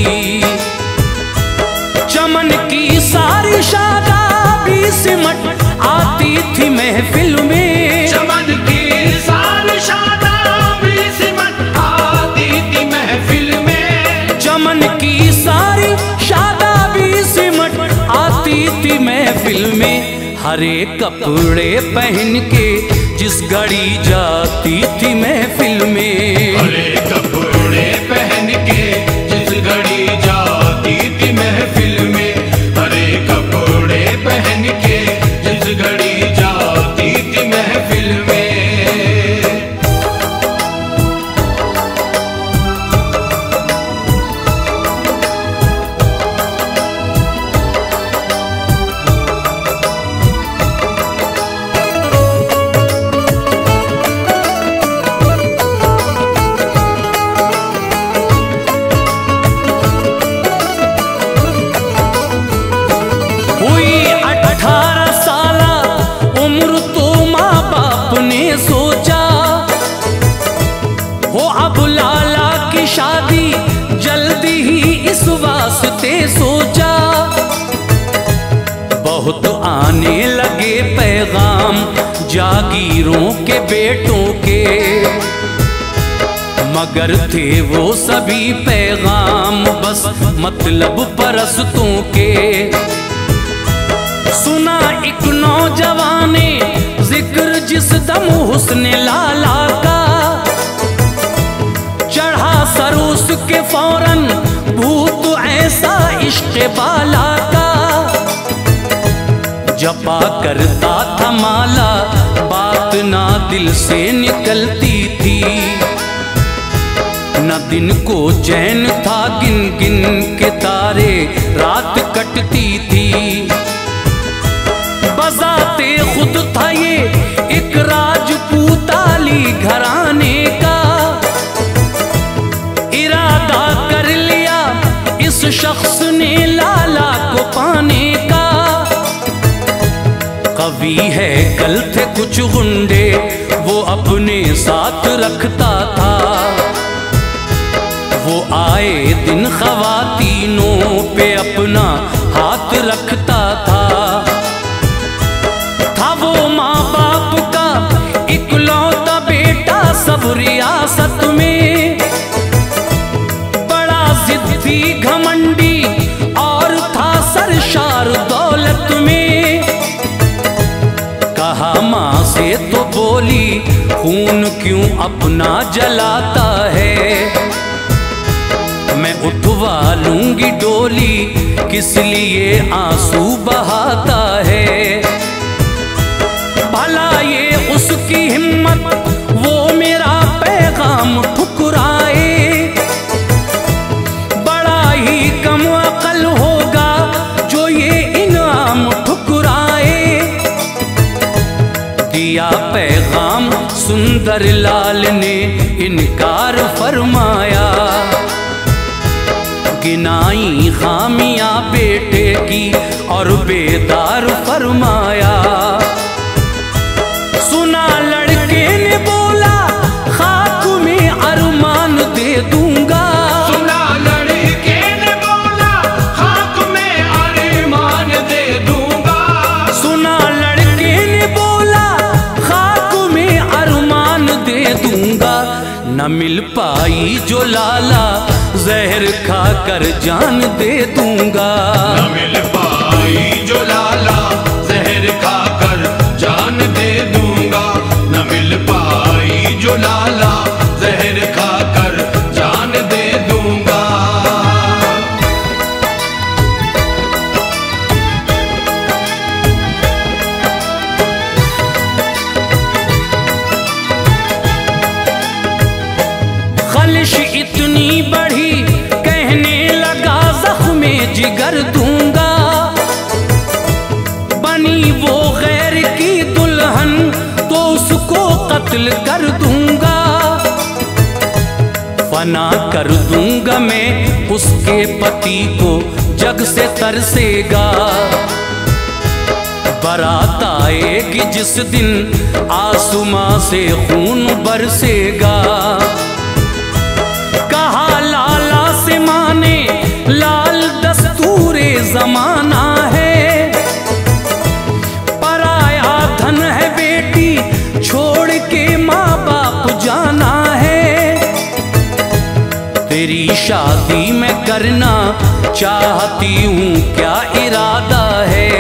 चमन की सारी शादाबी सिमट आती थी महफिल में, चमन की सारी शादाबी सिमट आती थी महफिल में, चमन की सारी शादाबी सिमट आती थी महफिल में। हरे कपड़े पहन के जिस घड़ी जाती थी महफिल में, हरे कपड़े पहन के जिस घड़ी जाती थी महफिल में, हरे कपड़े पहन के जिस घड़ी जाती थी महफिल में। आने लगे पैगाम जागीरों के बेटों के, मगर थे वो सभी पैगाम बस मतलब परस्तों के। सुना एक नौजवान ने जिक्र जिस दम हुस्ने लाला का, चढ़ा सरोस के फौरन भूत ऐसा इश्क बाला का। जपा करता था माला बात ना दिल से निकलती थी, न दिन को चैन था गिन गिन के तारे रात कटती थी। बजाते खुद था ये एक राजपूताली घराने का, इरादा कर लिया इस शख्स ने लाला को पाने का। कवि है कल थे कुछ गुंडे वो अपने साथ रखता था, वो आए दिन ख्वातीनों पे अपना हाथ रखता था। था वो माँ बाप का इकलौता बेटा सब रियासत में, बड़ा जिद्दी घमंडी और था सरशार दौलत में। कहा माँ से तो बोली खून क्यों अपना जलाता है, मैं उठवा लूंगी डोली किस लिए आंसू बहाता है। भला ये उसकी हिम्मत वो मेरा पैगाम ठुकराए, बड़ा ही कम अकल होगा जो ये इनाम ठुकराए। दिया पैगाम सुंदर लाल ने इनकार फरमाया, गिनाई खामियां बेटे की और बेदार फरमाया। सुना लड़के ने बोला खाक में अरमान दे दूंगा, सुना लड़के ने बोला खाक में अरमान दे दूंगा। सुना लड़के ने बोला खाक में अरमान दे दूंगा। न मिल पाई जो लाला जहर खाकर जान दे दूंगा, न मिल पाई जो लाला जहर खाकर जान दे दूंगा। न मिल पाई जो लाला जहर खाकर जान दे दूंगा। खलिश इतनी बढ़ी कहने लगा जख्मे जिगर दूंगा, बनी वो गैर की दुल्हन तो उसको कत्ल कर दूंगा। फना कर दूंगा मैं उसके पति को जग से तरसेगा। बारात आएगी जिस दिन आसमां से खून बरसेगा। कहा लाला से माने लाल दस्तूरे जमाना है, पराया धन है बेटी छोड़ के माँ बाप जाना है। तेरी शादी मैं करना चाहती हूँ क्या इरादा है,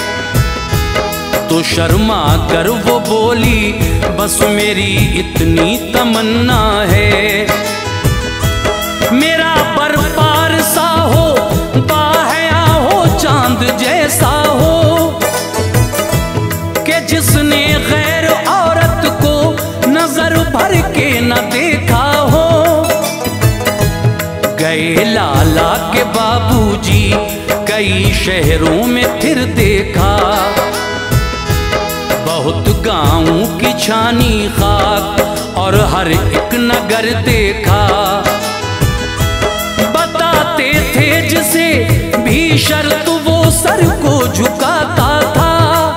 तो शर्मा कर वो बोली बस मेरी इतनी तमन्ना है। मेरा बरपार सा हो बाहया हो चांद जैसा हो, कि जिसने गैर औरत को नजर भर के न देखा हो। गए लाला के बाबूजी कई शहरों में फिर देखा, बहुत गांवों की छानी खाक और हर एक नगर देखा। बताते थे जिसे भी शर्त वो सर को झुकाता था,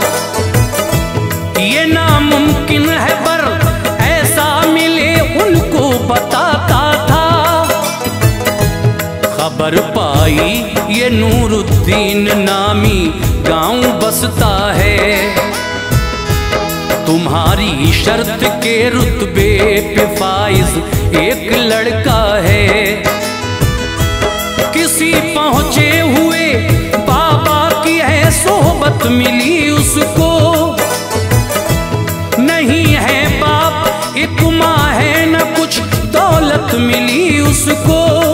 ये नामुमकिन है पर ऐसा मिले उनको बताता था। खबर पाई ये नूरुद्दीन नामी गांव बस बसता है। तुम्हारी शर्त के रुतबे पे फाइज एक लड़का है। किसी पहुंचे हुए बाबा की है सोहबत मिली उसको, नहीं है बाप एक माँ है न कुछ दौलत मिली उसको।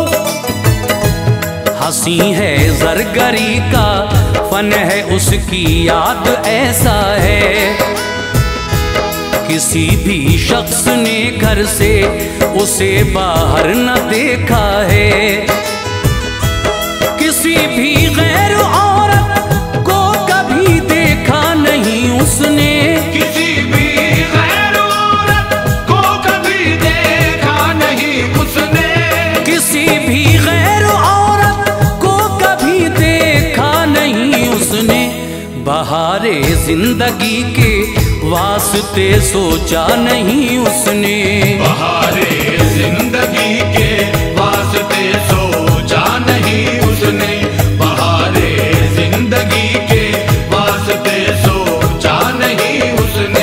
हंसी है ज़रगरी का फन है उसकी याद ऐसा है। किसी भी शख्स ने घर से उसे बाहर न देखा है। किसी भी गैर औरत को कभी देखा नहीं उसने। किसी भी गैर औरत को कभी देखा नहीं उसने। किसी भी गैर औरत को कभी देखा नहीं उसने। बहारे जिंदगी के वास्ते सोचा नहीं उसने। बहारे जिंदगी के वास्ते सोचा नहीं उसने। बहारे जिंदगी के वास्ते सोचा नहीं उसने।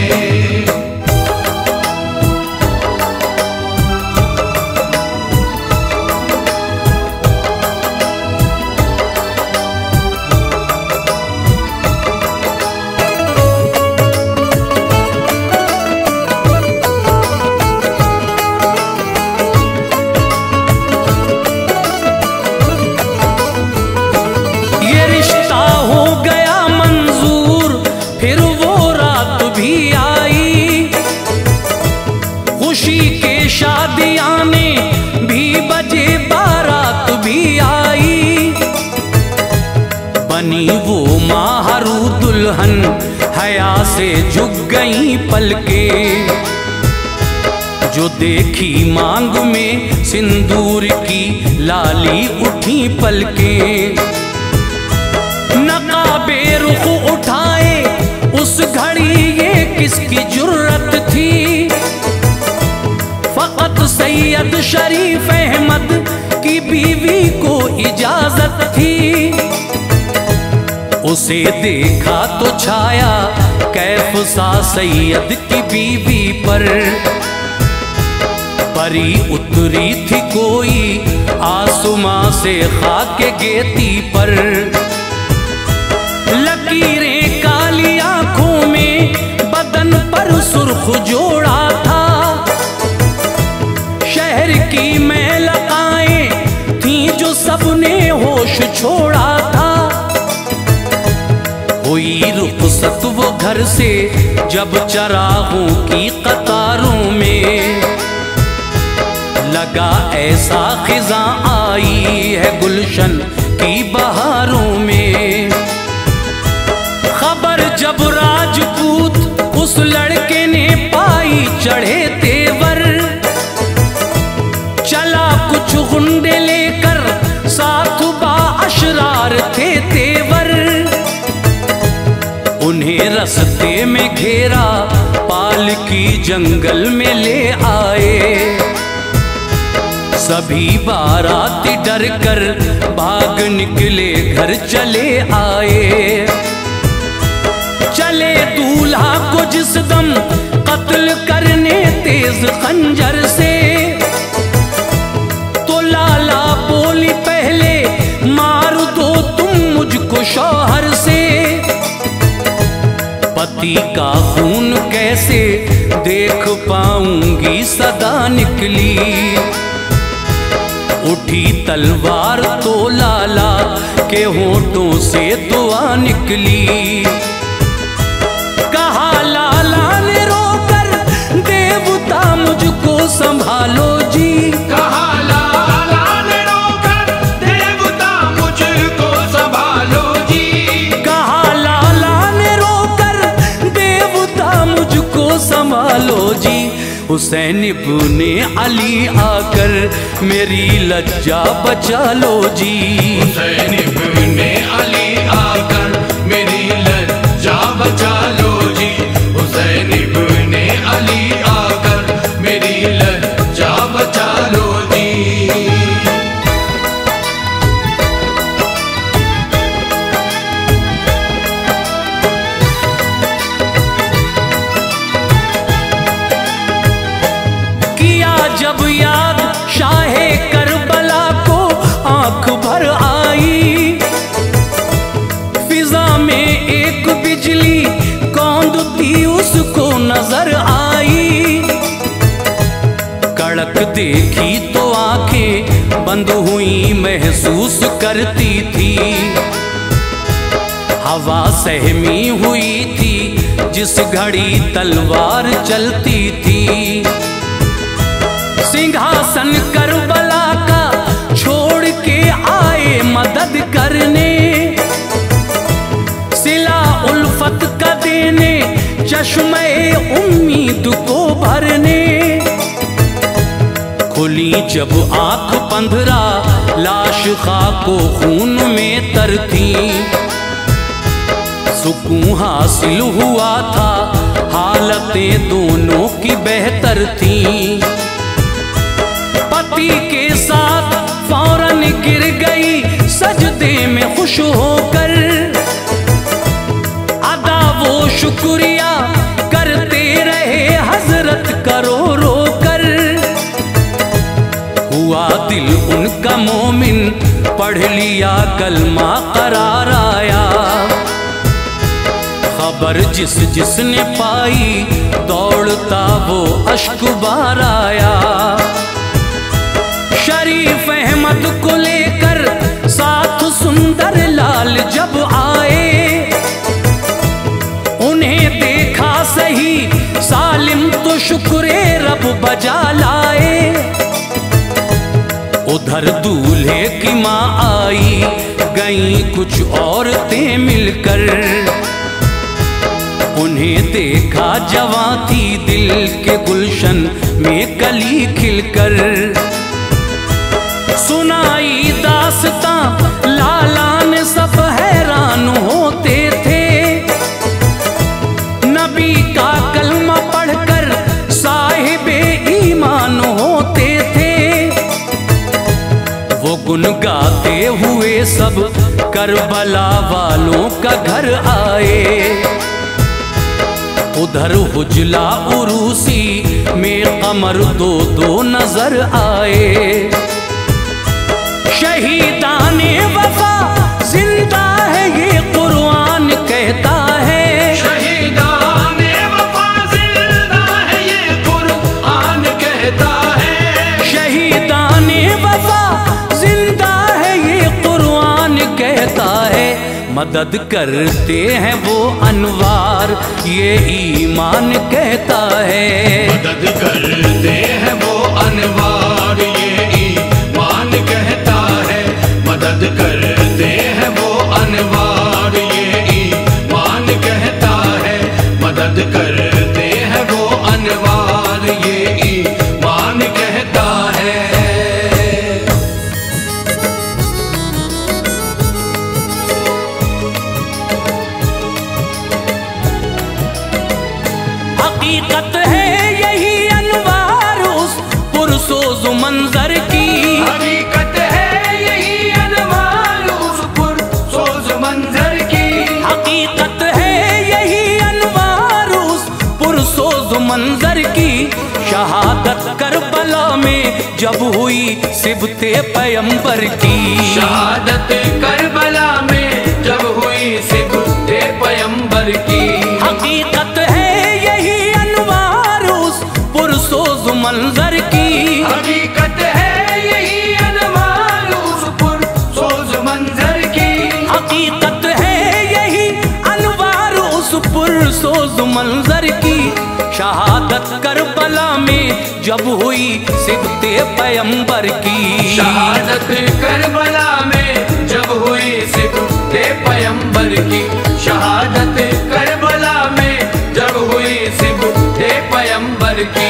शादियां में भी बजे बारात भी आई। बनी वो माहरू दुल्हन हया से झुक गई पलके। जो देखी मांग में सिंदूर की लाली उठी पलके। नकाबे रुख उठाए उस घड़ी ये किसकी जुर्रत थी। फकत सैयद शरीफ अहमद की बीवी को इजाजत थी। उसे देखा तो छाया कैफ सा सैयद की बीवी पर। परी उतरी थी कोई आसमां से खाके गेती पर। लकीरें काली आंखों में बदन पर सुर्ख जोड़ा था। शहर की महलकाएं थी जो सबने होश छोड़ा था। हुई रुखसत वो घर से जब चरागों की कतारों में। लगा ऐसा खिज़ां आई है गुलशन की बहारों में। खबर जब राजपूत उस लड़के ने पाई चढ़े तेवर। चला कुछ गुंडे लेकर साथ बाअशरार थे तेवर। उन्हें रस्ते में घेरा पालकी जंगल में ले आए। सभी बाराती डर कर भाग निकले घर चले आए। चले दूल्हा को जिस दम कत्ल करने तेज खंजर से। तो लाला बोली पहले मार दो तुम मुझको शौहर से। पति का खून कैसे देख पाऊंगी सदा निकली। उठी तलवार तो लाला के होठों से दुआ निकली। कहा लाला ने रोकर देवता मुझको संभालो जी। कहा लाला ने रोकर देवता मुझको संभालो जी। कहा लाला ने रोकर देवता मुझको संभालो जी। हुसैन इब्ने अली आकर मेरी लज्जा बचा लो जी। हुसैन इब्ने अली आकर मेरी लज्जा बचा लो जी। हुसैन इब्ने अली आकर मेरी लज्जा बचा लो जी। जब याद शाहे करबला को आंख भर आई, फिजा में एक बिजली कौंधती उसको नजर आई। कड़क देखी तो आंखें बंद हुई महसूस करती थी, हवा सहमी हुई थी जिस घड़ी तलवार चलती थी। सिंहासन करबला का छोड़ के आए मदद करने, सिला उल्फत का देने चश्मे उम्मीद को भरने। खुली जब आंख पंधरा लाश खाको खून में तरती, सुकून हासिल हुआ था हालतें दोनों की बेहतर थी। पति के साथ फौरन गिर गई सजदे में खुश होकर, अदा वो शुक्रिया करते रहे हजरत करो रो कर। हुआ दिल उनका मोमिन, पढ़ लिया कलमा करार आया। खबर जिस जिसने पाई दौड़ता वो अश्क बार आया। शरीफ अहमद को लेकर साथ सुंदर लाल जब आए, उन्हें देखा सही सालिम तो शुक्रे रब बजा लाए। उधर दूल्हे की माँ आई, गई कुछ औरतें मिलकर, उन्हें देखा जवां थी दिल के गुलशन में कली खिलकर। सुनाई दास्तां लालान सब हैरान होते थे, नबी का कलमा पढ़कर साहिबे ईमान होते थे। वो गुन गाते हुए सब करबला वालों का घर आए। उधर हुजला उरूसी में कमर दो दो नजर आए। शहीदाने वफा जिंदा है ये कुरान कहता है, शहीदाने वफा जिंदा है ये कुरान कहता है। शहीदाने वफा जिंदा है ये कुरान कहता है। मदद करते हैं वो अनवार ये ईमान कहता है। मदद करते हैं वो अनवार ये ईमान कहता है। मदद करते हैं वो अनवार ये ईमान कहता है। मदद करते हैं वो अनवार ये ईमान कहता है। हकीकत है यही अनवार उस पुरसोज मंजर की। हकीकत है यही अनवार उस पुरसोज मंजर की। हकीकत है यही अनवार उस पुरसोज मंजर की। शहादत करबला में जब हुई सिबते पैगंबर की। शहादत करबला में जब हुई सिबते पैगंबर की। हकीकत है यही अनवार उस पुरसोज मंजर की। हकीकत है यही अनवार उस पुरसोज मंजर की। हकीकत है यही अनवार उस पुरसोज मंजर की। शहादत करबला में जब हुई सिबते पैगंबर की। शहादत करबला में जब हुई सिबते पैगंबर की। शहादत करबला में जब हुई सिबते पैगंबर की।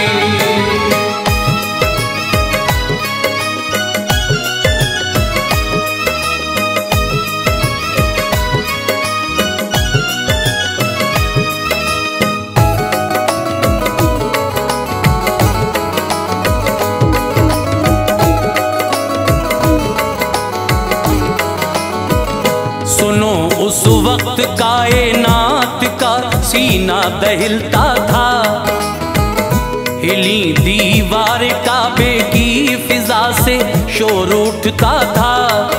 सुनो उस वक्त कायनात का सीना दहिलता था। हिली दीवार काबे की फिजा से शोर उठता था।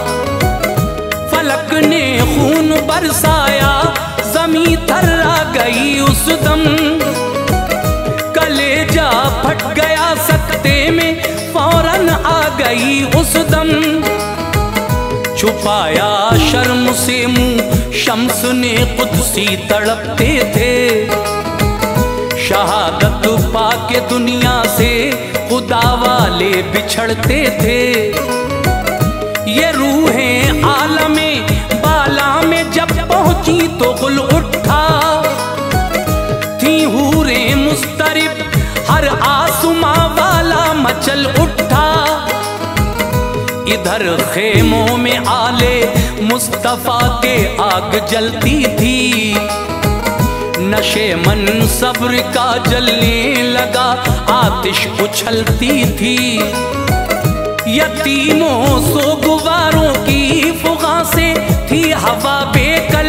फलक ने खून बरसाया, जमी थर्रा गई उस दम। कलेजा फट गया सकते में, फौरन आ गई उस दम। छुपाया शर्म से मुंह शम्स ने, कुदसी तड़पते थे। शहादत पाके दुनिया से खुदा वाले बिछड़ते थे। ये रूहें आलमे बाला में जब पहुंची तो गुल उठा। थी हूरे मुस्तरिब, हर आसमां वाला मचल उठा। इधर खेमों में आले मुस्तफा के आग जलती थी। नशे मन सब्र का जलने लगा, आतिश उछलती थी। यतीमों सोगवारों की फुगा से थी हवा बेकल।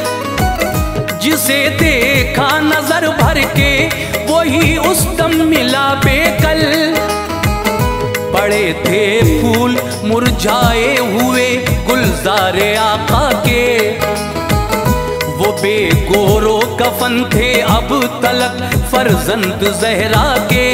जिसे देखा नजर भर के, वही उस दम मिला बेकल। पड़े थे फूल मुरझाए हुए गुलजारे आका के। वो बेगोरो कफन थे अब तलक फर्जंद जहरा के।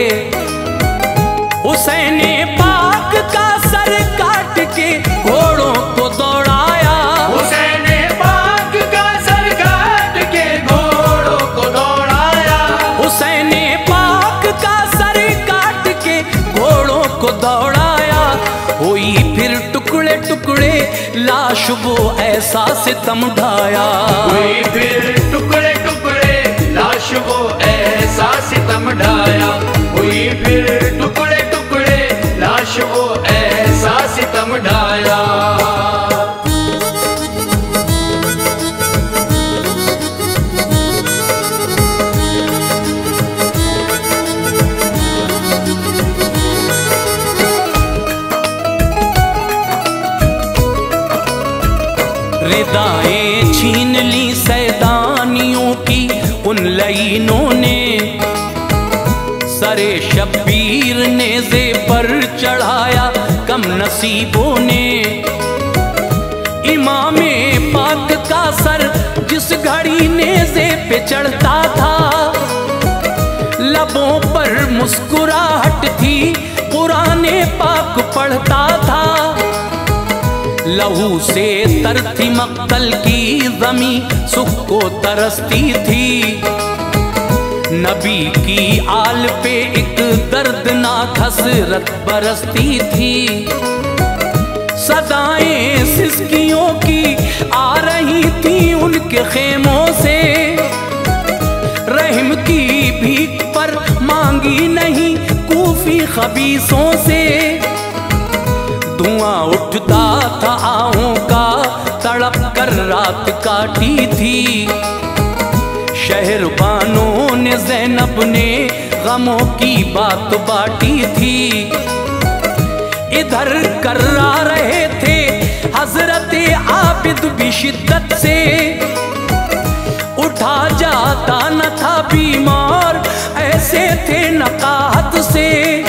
हुसैन पाक का सर काट के घोड़ों को दौड़ाया। हुसैन पाक का सर काट के घोड़ों को दौड़ाया। हुसैन पाक का सर काट के घोड़ों को दौड़ाया। हुई फिर टुकड़े टुकड़े लाश, वो ऐसा सितम ढाया। हुई फिर टुकड़े टुकड़े लाश, वो ऐसा सितम ढाया। हुई फिर टुकड़े टुकड़े लाश, वो ऐसा सितम ढाया। रिदाएं छीन ली सैदानियों की उन लईनों ने। सरे शब्बीर नेज़े पर चढ़ाया कम नसीबों ने। इमामे पाक का सर जिस घड़ी नेज़े पे चढ़ता था, लबों पर मुस्कुराहट थी, कुराने पाक पढ़ता था। लहू से तर थी मक्तल की ज़मी, सुख को तरसती थी। नबी की आल पे एक दर्दनाक हसरत बरसती थी। सदाएं सिसकियों की आ रही थी उनके खेमों से। रहम की भीख पर मांगी नहीं कूफी खबीसों से। धुआं उठता था आहों का, तड़प कर रात काटी थी। शहरबानों ने ज़ैनब ने गमों की बात बांटी थी। इधर कर्रा रहे थे हजरत आबिद भी शिद्दत से। उठा जाता न था बीमार, ऐसे थे नकाहत से।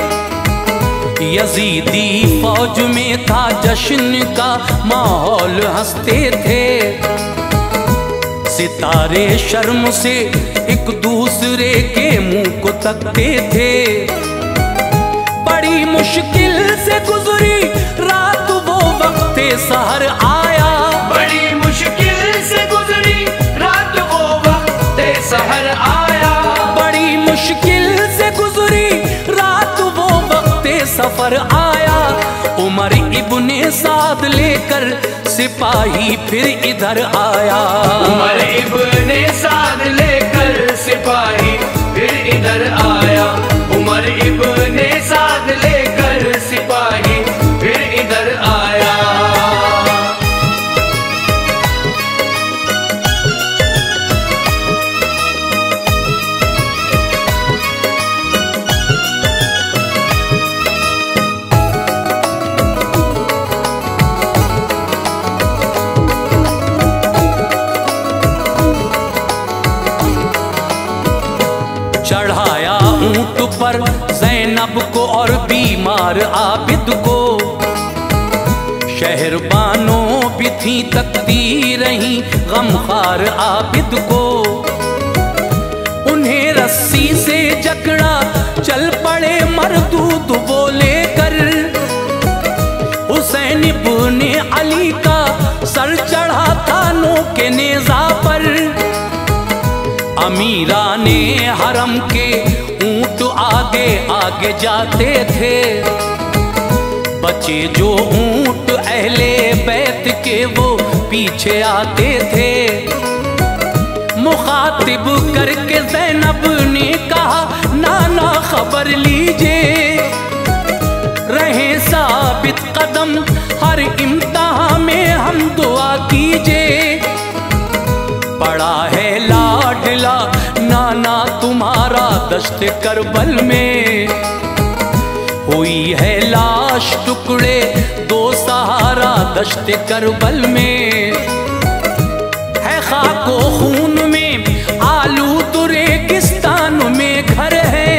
यजीदी फौज में था जश्न का माहौल, हंसते थे। सितारे शर्म से एक दूसरे के मुंह को तकते थे। बड़ी मुश्किल से गुजरी रात, वो वक्त सहर आया। बड़ी मुश्किल से गुजरी रात, वो वक्त सहर आया। बड़ी मुश्किल से गुजरी रात, वो वक्त सफर आया। उमर इब्ने साद लेकर सिपाही फिर इधर आया। उमर इब्ने साद लेकर सिपाही फिर इधर आया। उमर इब्ने साद लेकर सिपाही फिर इधर आया। पर ज़ैनब को और बीमार आबिद को। शहरबानों भी थी तकदीर रही गमखार आबिद को। उन्हें रस्सी से जकड़ा चल पड़े मरदूद बोले कर। हुसैन इब्ने अली का सर चढ़ा था नो के नेज़ा पर। अमीराने हरम के ऊंट आगे आगे जाते थे। बचे जो ऊंट अहले बैत के वो पीछे आते थे। मुखातिब करके ज़ैनब ने कहा नाना खबर लीजिए। रहे साबित कदम हर इम्तिहान में हम दुआ कीजिए। पड़ा है लाडला नाना तुम्हारा दश्त करबल में। हुई है लाश टुकड़े दो सहारा दश्त करबल में। है खाको खून में आलूद रेगिस्तान में घर है।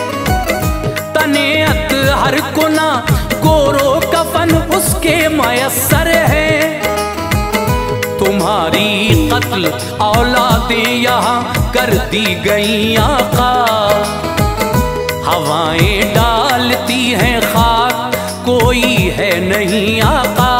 तनेअत हर कोना गोरो कफन उसके मयस्सर है। तुम्हारी कत्ल औलादें यहाँ कर दी गई आका। हवाएं डालती हैं खाक कोई है नहीं आका।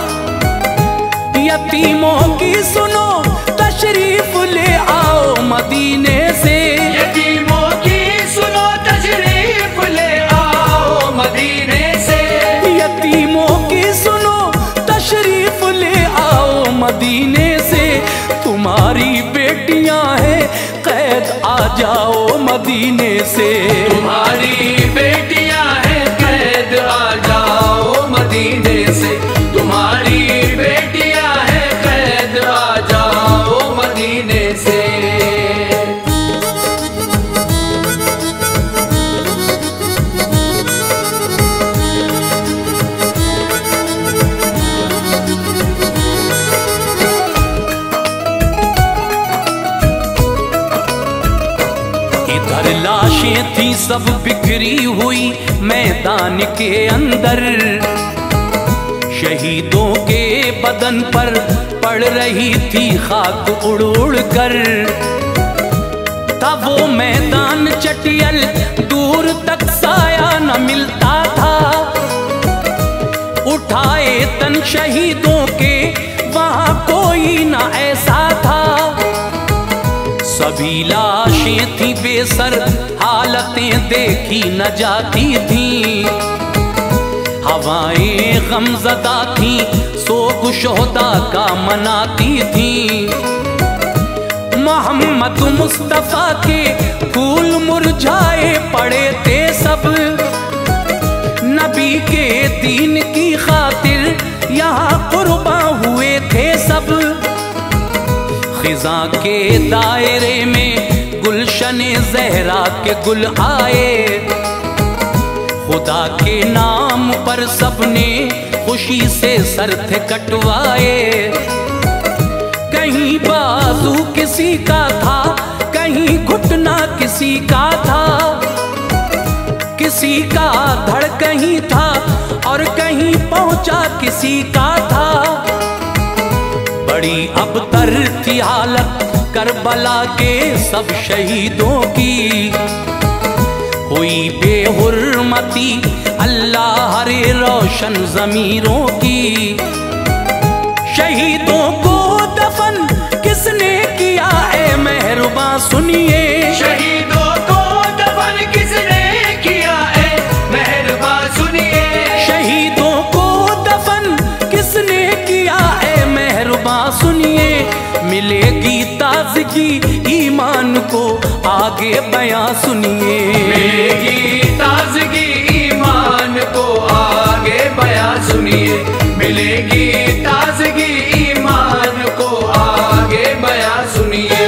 यतीमों की सुनो तशरीफ ले आओ मदीने से। यतीमों की सुनो तशरीफ ले आओ मदीने से। यतीमों की सुनो तशरीफ ले आओ मदीने से। तुम्हारी बेटियां हैं कैद आ जाओ मदीने से। तुम्हारी बेटियां हैं कैद आ जाओ मदीने से। तुम्हारी बेटियां हैं कैद आ जाओ मदीने से। इधर लाशें थी सब बिखरी हुई मैदान के अंदर। शहीदों के बदन पर पड़ रही थी खाक उड़ उड़ कर। था वो मैदान चटियल दूर तक साया न मिलता था। उठाए तन शहीदों के वहां कोई न ऐसा था। सभी लाशें थी बेसर हालतें देखी न जाती थी। हवाएं गमज़दा थी सोग शोहदा का मनाती थी। मोहम्मद मुस्तफा के फूल मुरझाए पड़े थे सब। नबी के दीन की खातिर यहाँ कुर्बान हुए थे सब। खिज़ा के दायरे में गुलशने ज़हरा के गुल आए। खुदा के नाम पर सबने खुशी से सर थे कटवाए। कहीं बाजू किसी का था कहीं घुटना किसी का था। किसी का धड़ कहीं था और कहीं पहुंचा किसी का था। बड़ी अबतर थी हालत करबला के सब शहीदों की। हुई बेहुरमती अल्लाह हरे रोशन ज़मीरों की। शहीदों को दफन किसने किया ए मेहरबा सुनिए। शहीदों को दफन किसने किया ए मेहरबा सुनिए। शहीदों को दफन किसने किया ए मेहरबा सुनिए। मिलेगी ताज़गी ईमान को आगे बयां सुनिए। मिलेगी ताज़गी ईमान को आगे बयां सुनिए। मिलेगी ताज़गी ईमान को आगे बयां सुनिए।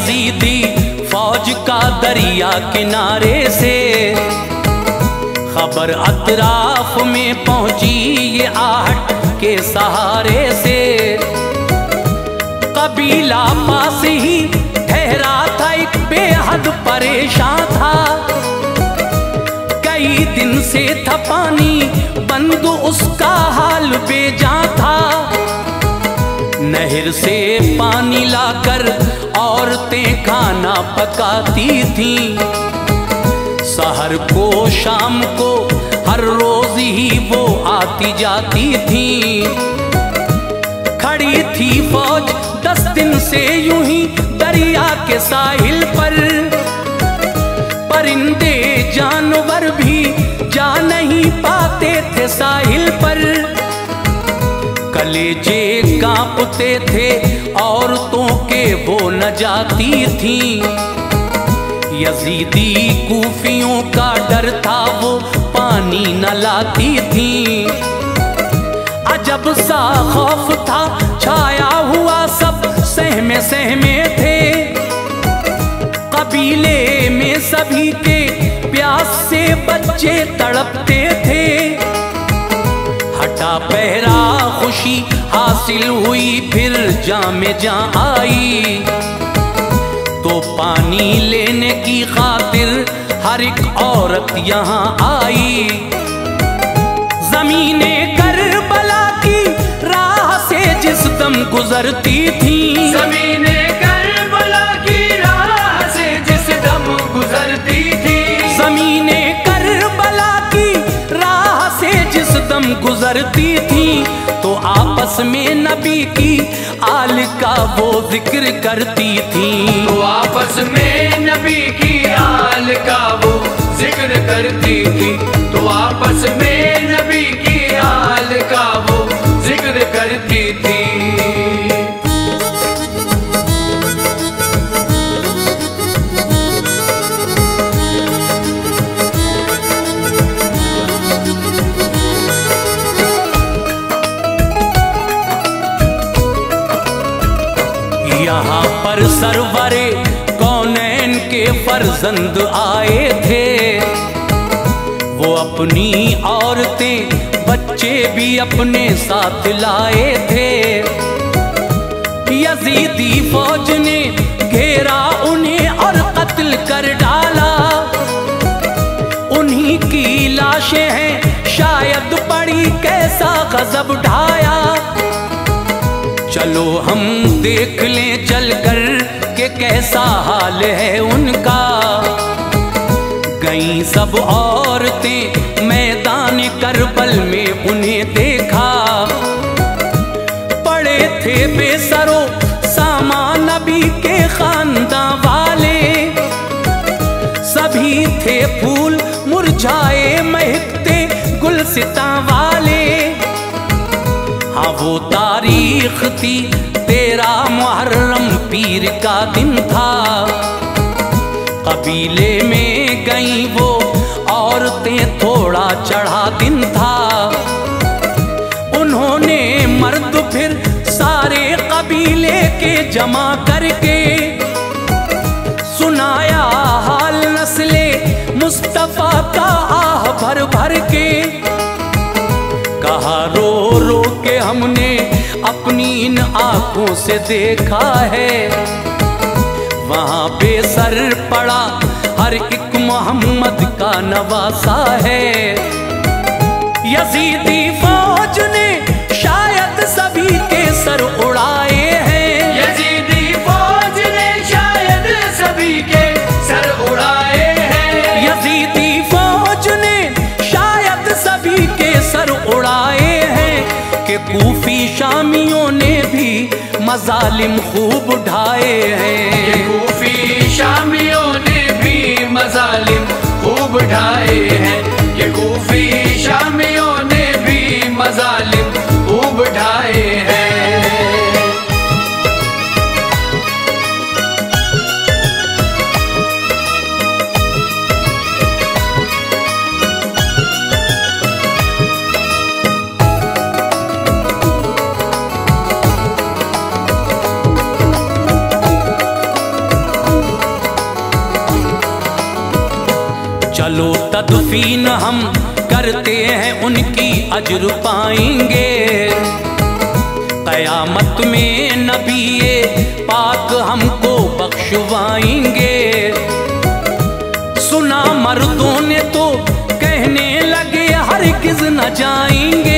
यजीदी फौज का दरिया किनारे से खबर अतराफ में पहुंची ये आहट के सहारे से। कबीला पास ही ठहरा था एक बेहद परेशान था, कई दिन से था पानी बंद उसका हाल बेजान था। नहर से पानी लाकर औरतें खाना पकाती थीं, सहर को शाम को हर रोज ही वो आती जाती थीं। खड़ी थी फौज दस दिन से यूं ही दरिया के साहिल पर, परिंदे जानवर भी जा नहीं पाते थे साहिल पर। कलेजे कांपते थे औरतों के वो न जाती थीं, यजीदी कूफियों का डर था वो पानी न लाती थीं। अजब सा खौफ था छाया हुआ सब सहमे सहमे थे, कबीले में सभी के प्यास से बच्चे तड़पते थे। हटा पहरा खुशी हासिल हुई फिर जामे जा आई, तो पानी लेने की खातिर हर एक औरत यहाँ आई। ज़मीने करबला की राह से जिस दम गुजरती थी, ज़मीने करबला की राह से जिस दम गुजरती थी, ज़मीने करबला की राह से जिस दम गुजरती थी, तो आपस में नबी की आल का वो जिक्र करती थी। तो आपस में नबी की आल का वो जिक्र करती थी, तो आपस में नबी की आल का वो जिक्र करती थी। यहाँ पर सरवरे कौनैन के फर्जंद आए थे, वो अपनी औरतें बच्चे भी अपने साथ लाए थे। यजीदी फौज ने घेरा उन्हें और कत्ल कर डाला, उन्हीं की लाशें हैं शायद पड़ी कैसा गजब ढाया। चलो हम देख लें चलकर कि कैसा हाल है उनका। गईं सब औरतें मैदान करबल में उन्हें देखा, पड़े थे बेसरो सामान नबी के खानदान वाले, सभी थे फूल मुरझाए महकते गुलसिता वाले। हाँ वो तारीख थी तेरा मुहर्रम पीर का दिन था, कबीले में गई वो औरतें थोड़ा चढ़ा दिन था। उन्होंने मर्द फिर सारे कबीले के जमा करके सुनाया हाल नस्ले मुस्तफा का आह भर भर के। कहा रो रो के हमने अपनी इन आंखों से देखा है, वहां बेसर पड़ा हर एक मोहम्मद का नवासा है। यजीदी फौज ने शायद सभी के सर उड़ाए हैं, यजीदी फौज ने शायद सभी के सर उड़ाए हैं, यजीदी फौज ने शायद सभी के सर उड़ाए हैं। कि कूफी शामियों ने भी मजालिम खूब ढाए हैं, ये कूफी शामियों ने भी मजालिम खूब ढाए हैं, ये कूफी शामियों ने भी मजालिम खूब ढाए हैं। तदफीन हम करते हैं उनकी अजर पाएंगे। क़यामत में नबी पाक हमको बख्शवाएंगे। सुना मर्दों ने तो कहने लगे हरगिज़ न जाएंगे।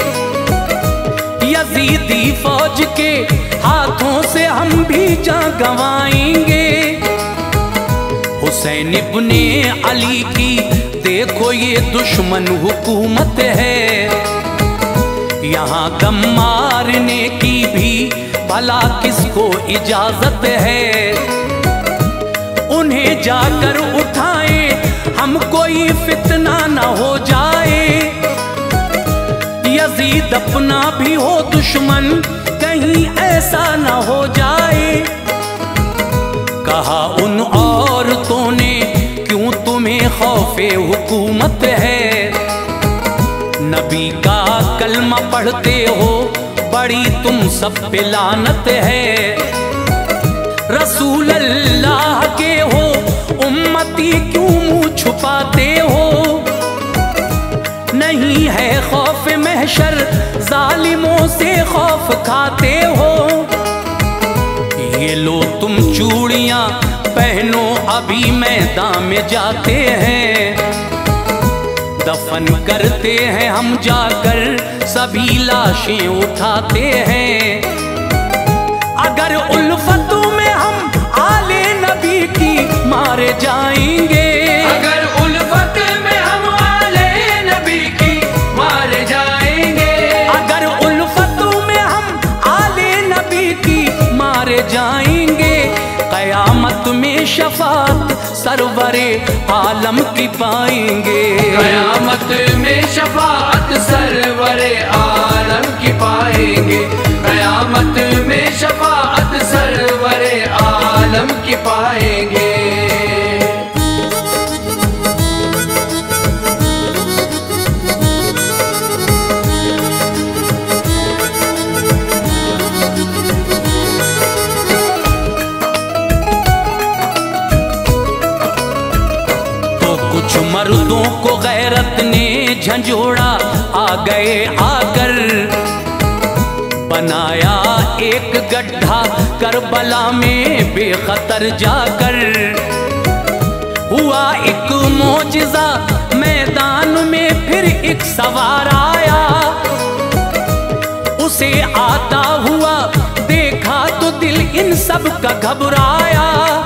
यजीदी फौज के हाथों से हम भी जान गंवाएंगे। हुसैन इब्ने अली की देखो ये दुश्मन हुकूमत है। यहाँ दम मारने की भी भला किसको इजाजत है। उन्हें जाकर उठाए हम कोई फितना न हो जाए। यजीद अपना भी हो दुश्मन कहीं ऐसा न हो जाए। कहा उन औरतों ने क्यों तुम्हें खौफे हुकूमत है। नबी का कलमा पढ़ते हो बड़ी तुम सब पे लानत है। रसूल अल्लाह के हो उम्मती क्यों मुँह छुपाते हो। नहीं है खौफ महशर जालिमों से खौफ खाते हो। ये लो तुम चूड़ियां पहनो अभी मैदान में जाते हैं। दफन करते हैं हम जाकर सभी लाशें उठाते हैं। अगर उल्फतों में हम आले नबी की मारे जाएंगे। अगर उल्फत में हम आले नबी की मारे जाएंगे। अगर उल्फतों में हम आले नबी की मारे जाएंगे। क़यामत में शफाअत सरवरे आलम की पाएंगे। क़यामत में शफाअत सरवरे आलम की पाएंगे। क़यामत में शफाअत सरवरे आलम की पाएंगे। कुछ मर्दों को गैरत ने झंझोड़ा आ गए आकर। बनाया एक गड्ढा करबला में बेखतर जाकर। हुआ एक मौजिज़ा मैदान में फिर एक सवार आया। उसे आता हुआ देखा तो दिल इन सब का घबराया।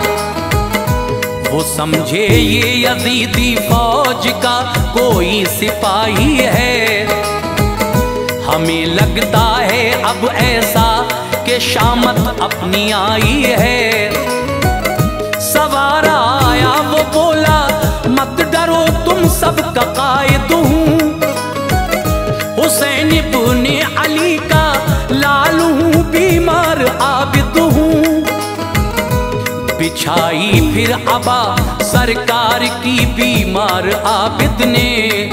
वो समझे ये यजीदी फौज का कोई सिपाही है। हमें लगता है अब ऐसा कि शामत अपनी आई है। सवार आया वो बोला मत डरो तुम सबका कायद हूँ। हुसैन इब्ने अली का लाल हूँ बीमार आबिद हूँ। बिछाई फिर अबा सरकार की बीमार आबिद ने।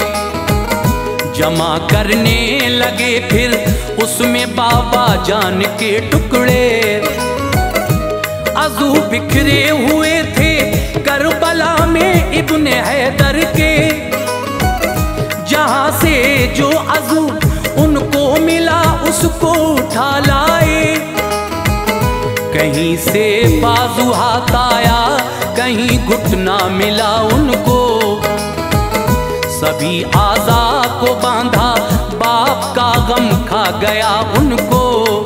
जमा करने लगे फिर उसमें बाबा जान के टुकड़े। अज़ू बिखरे हुए थे करबला में इब्ने हैदर के। जहां से जो अज़ू उनको मिला उसको उठा लाए। कहीं से बाजू हाथ आया कहीं घुटना मिला उनको। सभी आज़ा को बांधा बाप का गम खा गया उनको।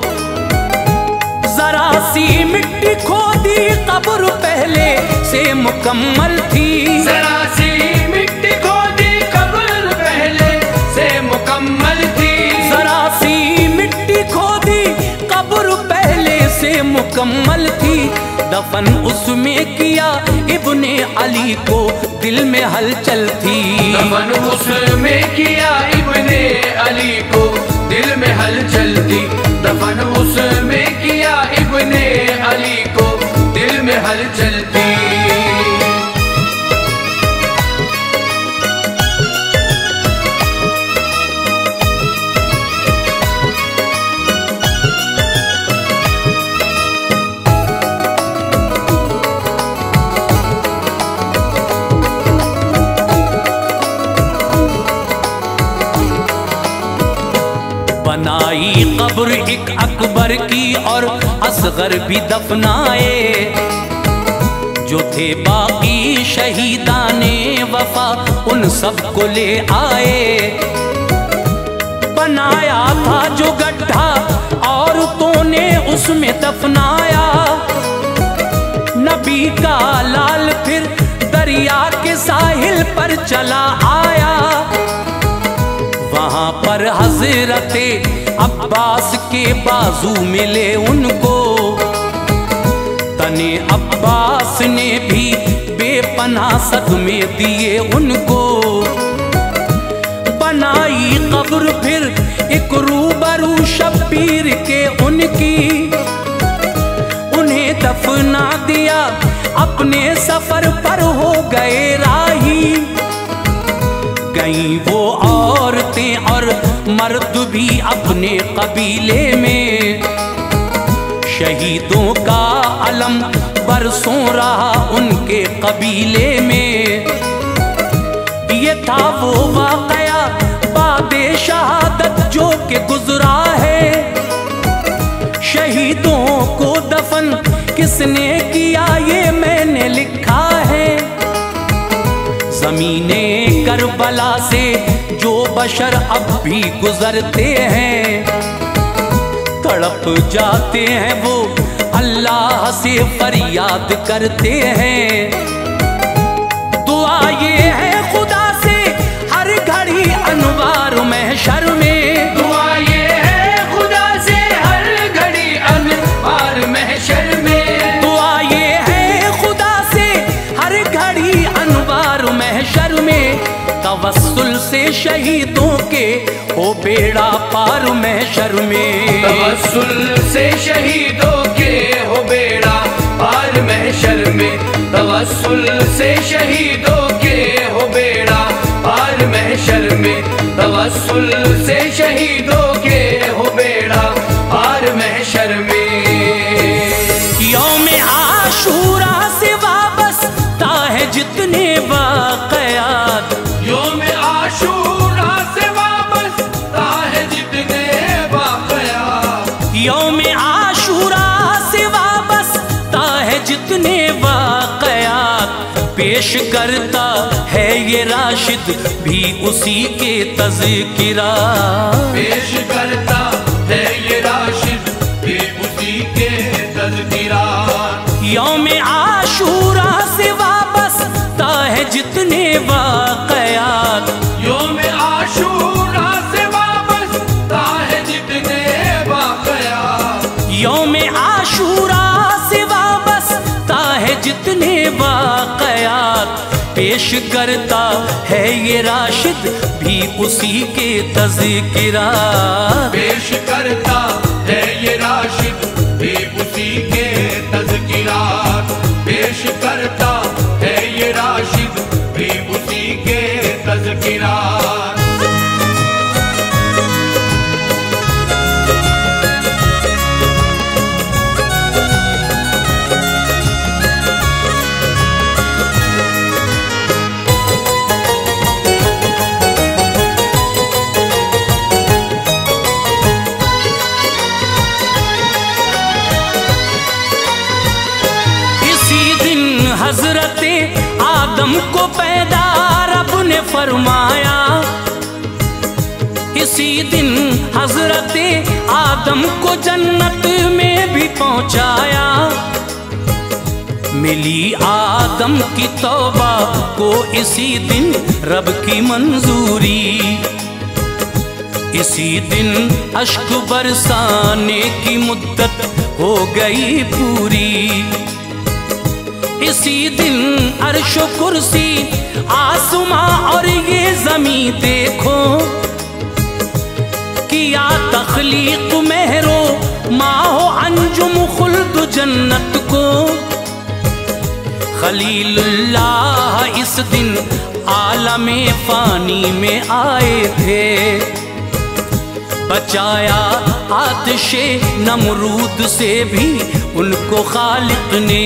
जरा सी मिट्टी खोदी कब्र पहले से मुकम्मल थी। जरा सी मिट्टी खोदी कब्र पहले से मुकम्मल थी। जरा सी मिट्टी खोदी कब्र पहले से मुकम्मल थी। दफन उसमें किया इब्ने अली को दिल में हलचल थी। दफन उसमें किया इब्ने अली को दिल में हलचल थी। दफन उसमें किया इब्ने अली को दिल में हलचल थी। बनाई कब्र एक अकबर की और असगर भी दफनाए। जो थे बाकी शहीदाने वफा उन सब को ले आए। बनाया था जो गड्ढा औरतों ने उसमें दफनाया। नबी का लाल फिर दरिया के साहिल पर चला आया। वहां पर हजरते अब्बास के बाजू मिले उनको। तने अब्बास ने भी बेपनाह सदमे दिए उनको। बनाई कब्र फिर एक रूबरू शब्बीर के उनकी। उन्हें दफना दिया अपने सफर पर हो गए राही। गईं वो औरतें और मर्द भी अपने कबीले में। शहीदों का अलम बरसों रहा उनके कबीले में। ये था वो वाकया बादे शहादत जो के गुजरा है। शहीदों को दफन किसने किया ये मैंने लिखा है। ज़मीने करबला से जो बशर अब भी गुजरते हैं। तड़प जाते हैं वो अल्लाह से फरियाद करते हैं। दुआ ये है खुदा से हर घड़ी अनवार महशर में। दुआ ये है खुदा से हर घड़ी अनवार महशर में। दुआ ये है खुदा से हर घड़ी अनवार महशर में। तवस्सुल से शहीदों के हो बेड़ा पार महशर में। तवस्सुल से शहीदों के हो बेड़ा पार महशर में। तवस्सुल से शहीदों के हो बेड़ा पार महशर में। तवस्सुल से शहीदों के हो बेड़ा पार महशर में। यौम आशूरा से वाबस्ता है जितने वाक़यात। यौम आशूरा से वाबस्ता है जितने वाक़यात। यौम आशूरा से वाबस्ता है जितने वाक़यात। पेश करता है ये राशिद भी उसी के तज़किरा। पेश करता है ये राशिद भी उसी के तज़किरा। यौम आशूरा से वाबस्ता है जितने वाक़यात। यौम आशूरा से वाबस्ता है जितने वाक़यात। यौम आशूरा से वाबस्ता है जितने वाक़यात। पेश करता है ये राशिद भी उसी के तज़किरा। पेश करता है ये राशिद भी उसी के तज़किरा। पेश करता है ये राशिद भी उसी के तज़किरा। हजरते आदम को पैदा रब ने फरमाया। इसी दिन हजरते आदम को जन्नत में भी पहुंचाया। मिली आदम की तौबा को इसी दिन रब की मंजूरी। इसी दिन अश्क बरसाने की मुद्दत हो गई पूरी। इसी दिन अर्श कुर्सी आसमां और ये ज़मीं देखो। किया तख्लीक महरो माहो अंजुम खुल्द जन्नत को। खलीलुल्लाह इस दिन आलमे फानी में आए थे। बचाया आतिशे नमरूद से भी उनको खालिक ने।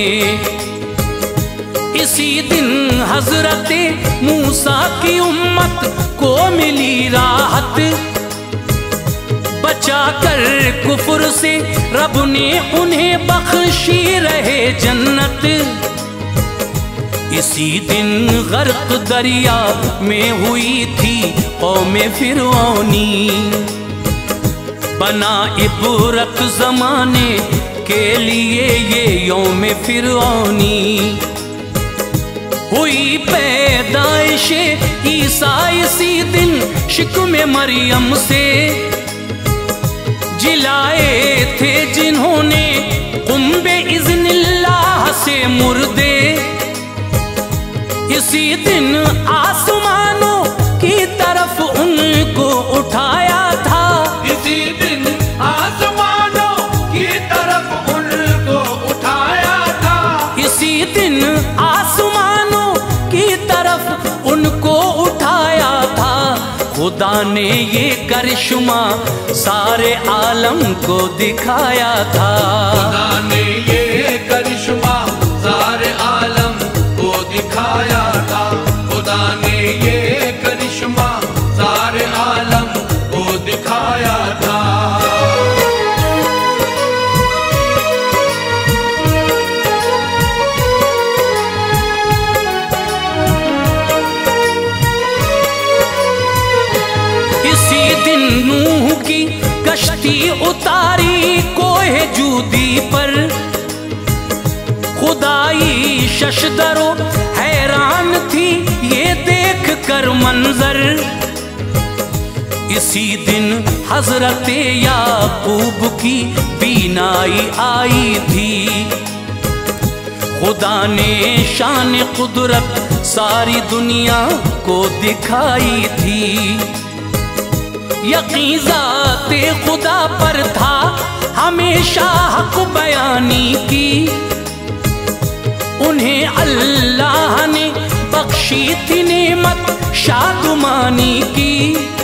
इसी दिन हजरते मूसा की उम्मत को मिली राहत। बचाकर कुफ्र से रब ने उन्हें बख्शी रहे जन्नत। इसी दिन गर्क दरिया में हुई थी कौमे फिरौनी, बना इबरत जमाने के लिए ये यौम फिरौनी। हुई पैदाइश ईसा इसी दिन शिकम मरियम से, जिलाए थे जिन्होंने कुंबे इज़्निल्लाह से मुर्दे। इसी दिन आसमानों की तरफ उनको उठाया था, इसी दिन आसमानों की तरफ उनको उठाया था। इसी दिन आसमानों की तरफ उनको उठाया था। खुदा ने ये करिश्मा सारे आलम को दिखाया था। खुदा ने ये करिश्मा सारे आलम को दिखाया था। खुदा ने ये करिश्मा सारे आलम को दिखाया था। इसी दिन नूह की कश्ती उतारी कोहे जूदी पर, खुदाई शशदरो हैरान थी ये देख कर मंजर। इसी दिन हजरत याकूब की बीनाई आई थी, खुदा ने शान कुदरत सारी दुनिया को दिखाई थी। यकीन ज़ाते खुदा पर था हमेशा हक बयानी की, उन्हें अल्लाह ने बख्शी थी नेमत शादुमानी की।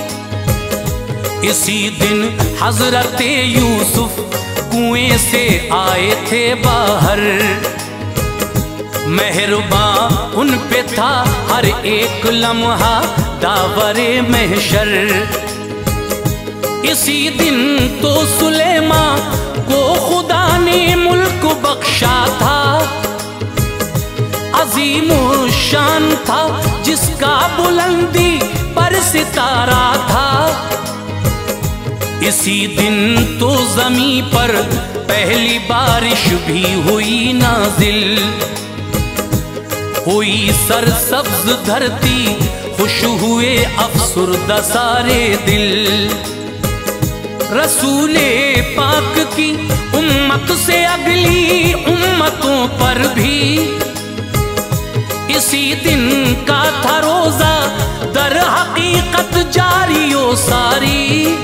इसी दिन हजरत यूसुफ कुएं से आए थे बाहर, मेहरबान उन पे था हर एक लम्हा दावरे महशर। इसी दिन तो सुलेमान को खुदा ने मुल्क बख्शा था, अजीम शान था जिसका बुलंदी पर सितारा था। इसी दिन तो ज़मीं पर पहली बारिश भी हुई नाजिल, हुई सरसब्ज धरती खुश हुए अफसुर्दा सारे दिल। रसूले पाक की उम्मत से अगली उम्मतों पर भी इसी दिन का था रोजा दर हकीकत जारियो सारी।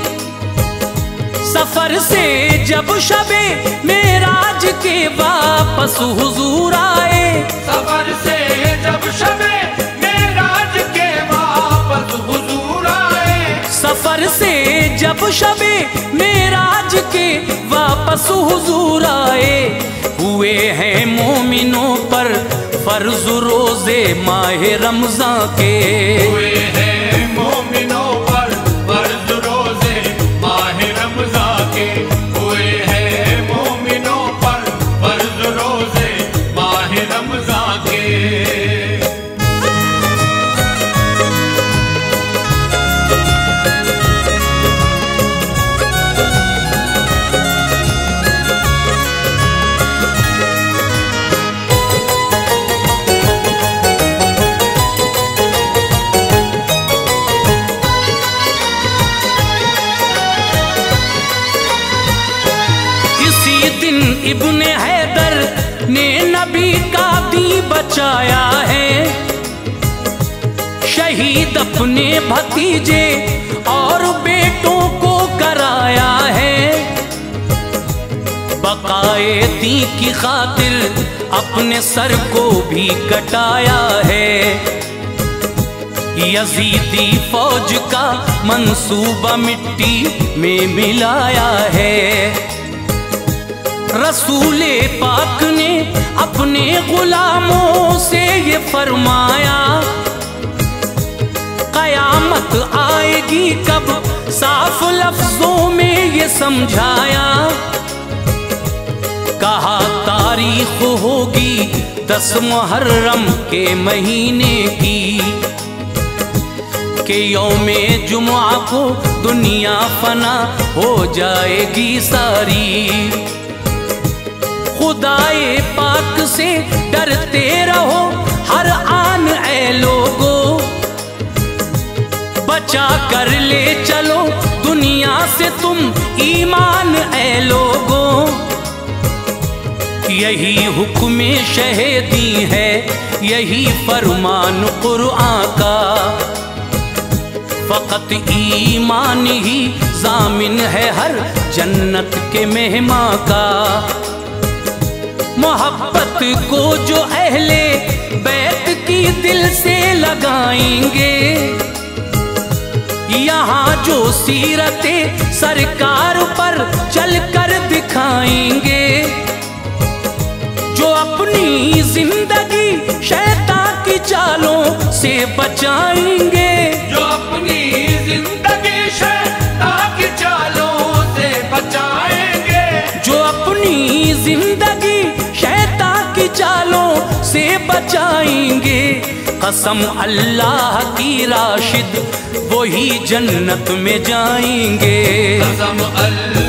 सफर से जब शबे मेराज के वापस हुजूर आए, सफर से जब शबे मेराज के वापस हुजूर आए। सफर से जब शबे मेराज के वापस हुजूर आए, हुए हैं मोमिनों पर फर्ज रोजे माह रमजान के। हुए हैं मोमिनों पर फर्ज रोजे माह रमजान के। हुए हैं मोमिनों पर फर्ज रोजे माह रमजान के। इब्ने हैदर ने नबी का दी बचाया है, शहीद अपने भतीजे और बेटों को कराया है। बकाए दी की खातिर अपने सर को भी कटाया है। यजीदी फौज का मंसूबा मिट्टी में मिलाया है। रसूले पाक ने अपने गुलामों से ये फरमाया, कयामत आएगी कब साफ लफ्जों में ये समझाया, कहा तारीख होगी दस मुहर्रम के महीने की, कि यौमे जुमा को दुनिया फना हो जाएगी सारी। खुदाए पाक से डरते रहो हर आन ऐ लोगो, बचा कर ले चलो दुनिया से तुम ईमान ऐ लोगो। यही हुक्म शहीदी है, यही फरमान कुरआन का, फकत ईमान ही जामिन है हर जन्नत के मेहमान का। मोहब्बत को जो अहले बैत की दिल से लगाएंगे, यहाँ जो सीरते सरकार पर चल कर दिखाएंगे, जो अपनी जिंदगी शैतान की चालों से बचाएंगे, जो अपनी जिंदगी शैतान की चालों से बचाएंगे, जो अपनी जिंदगी शैतान की चालों से बचाएंगे। कसम अल्लाह की राशिद वही जन्नत में जाएंगे। कसम अल्लाह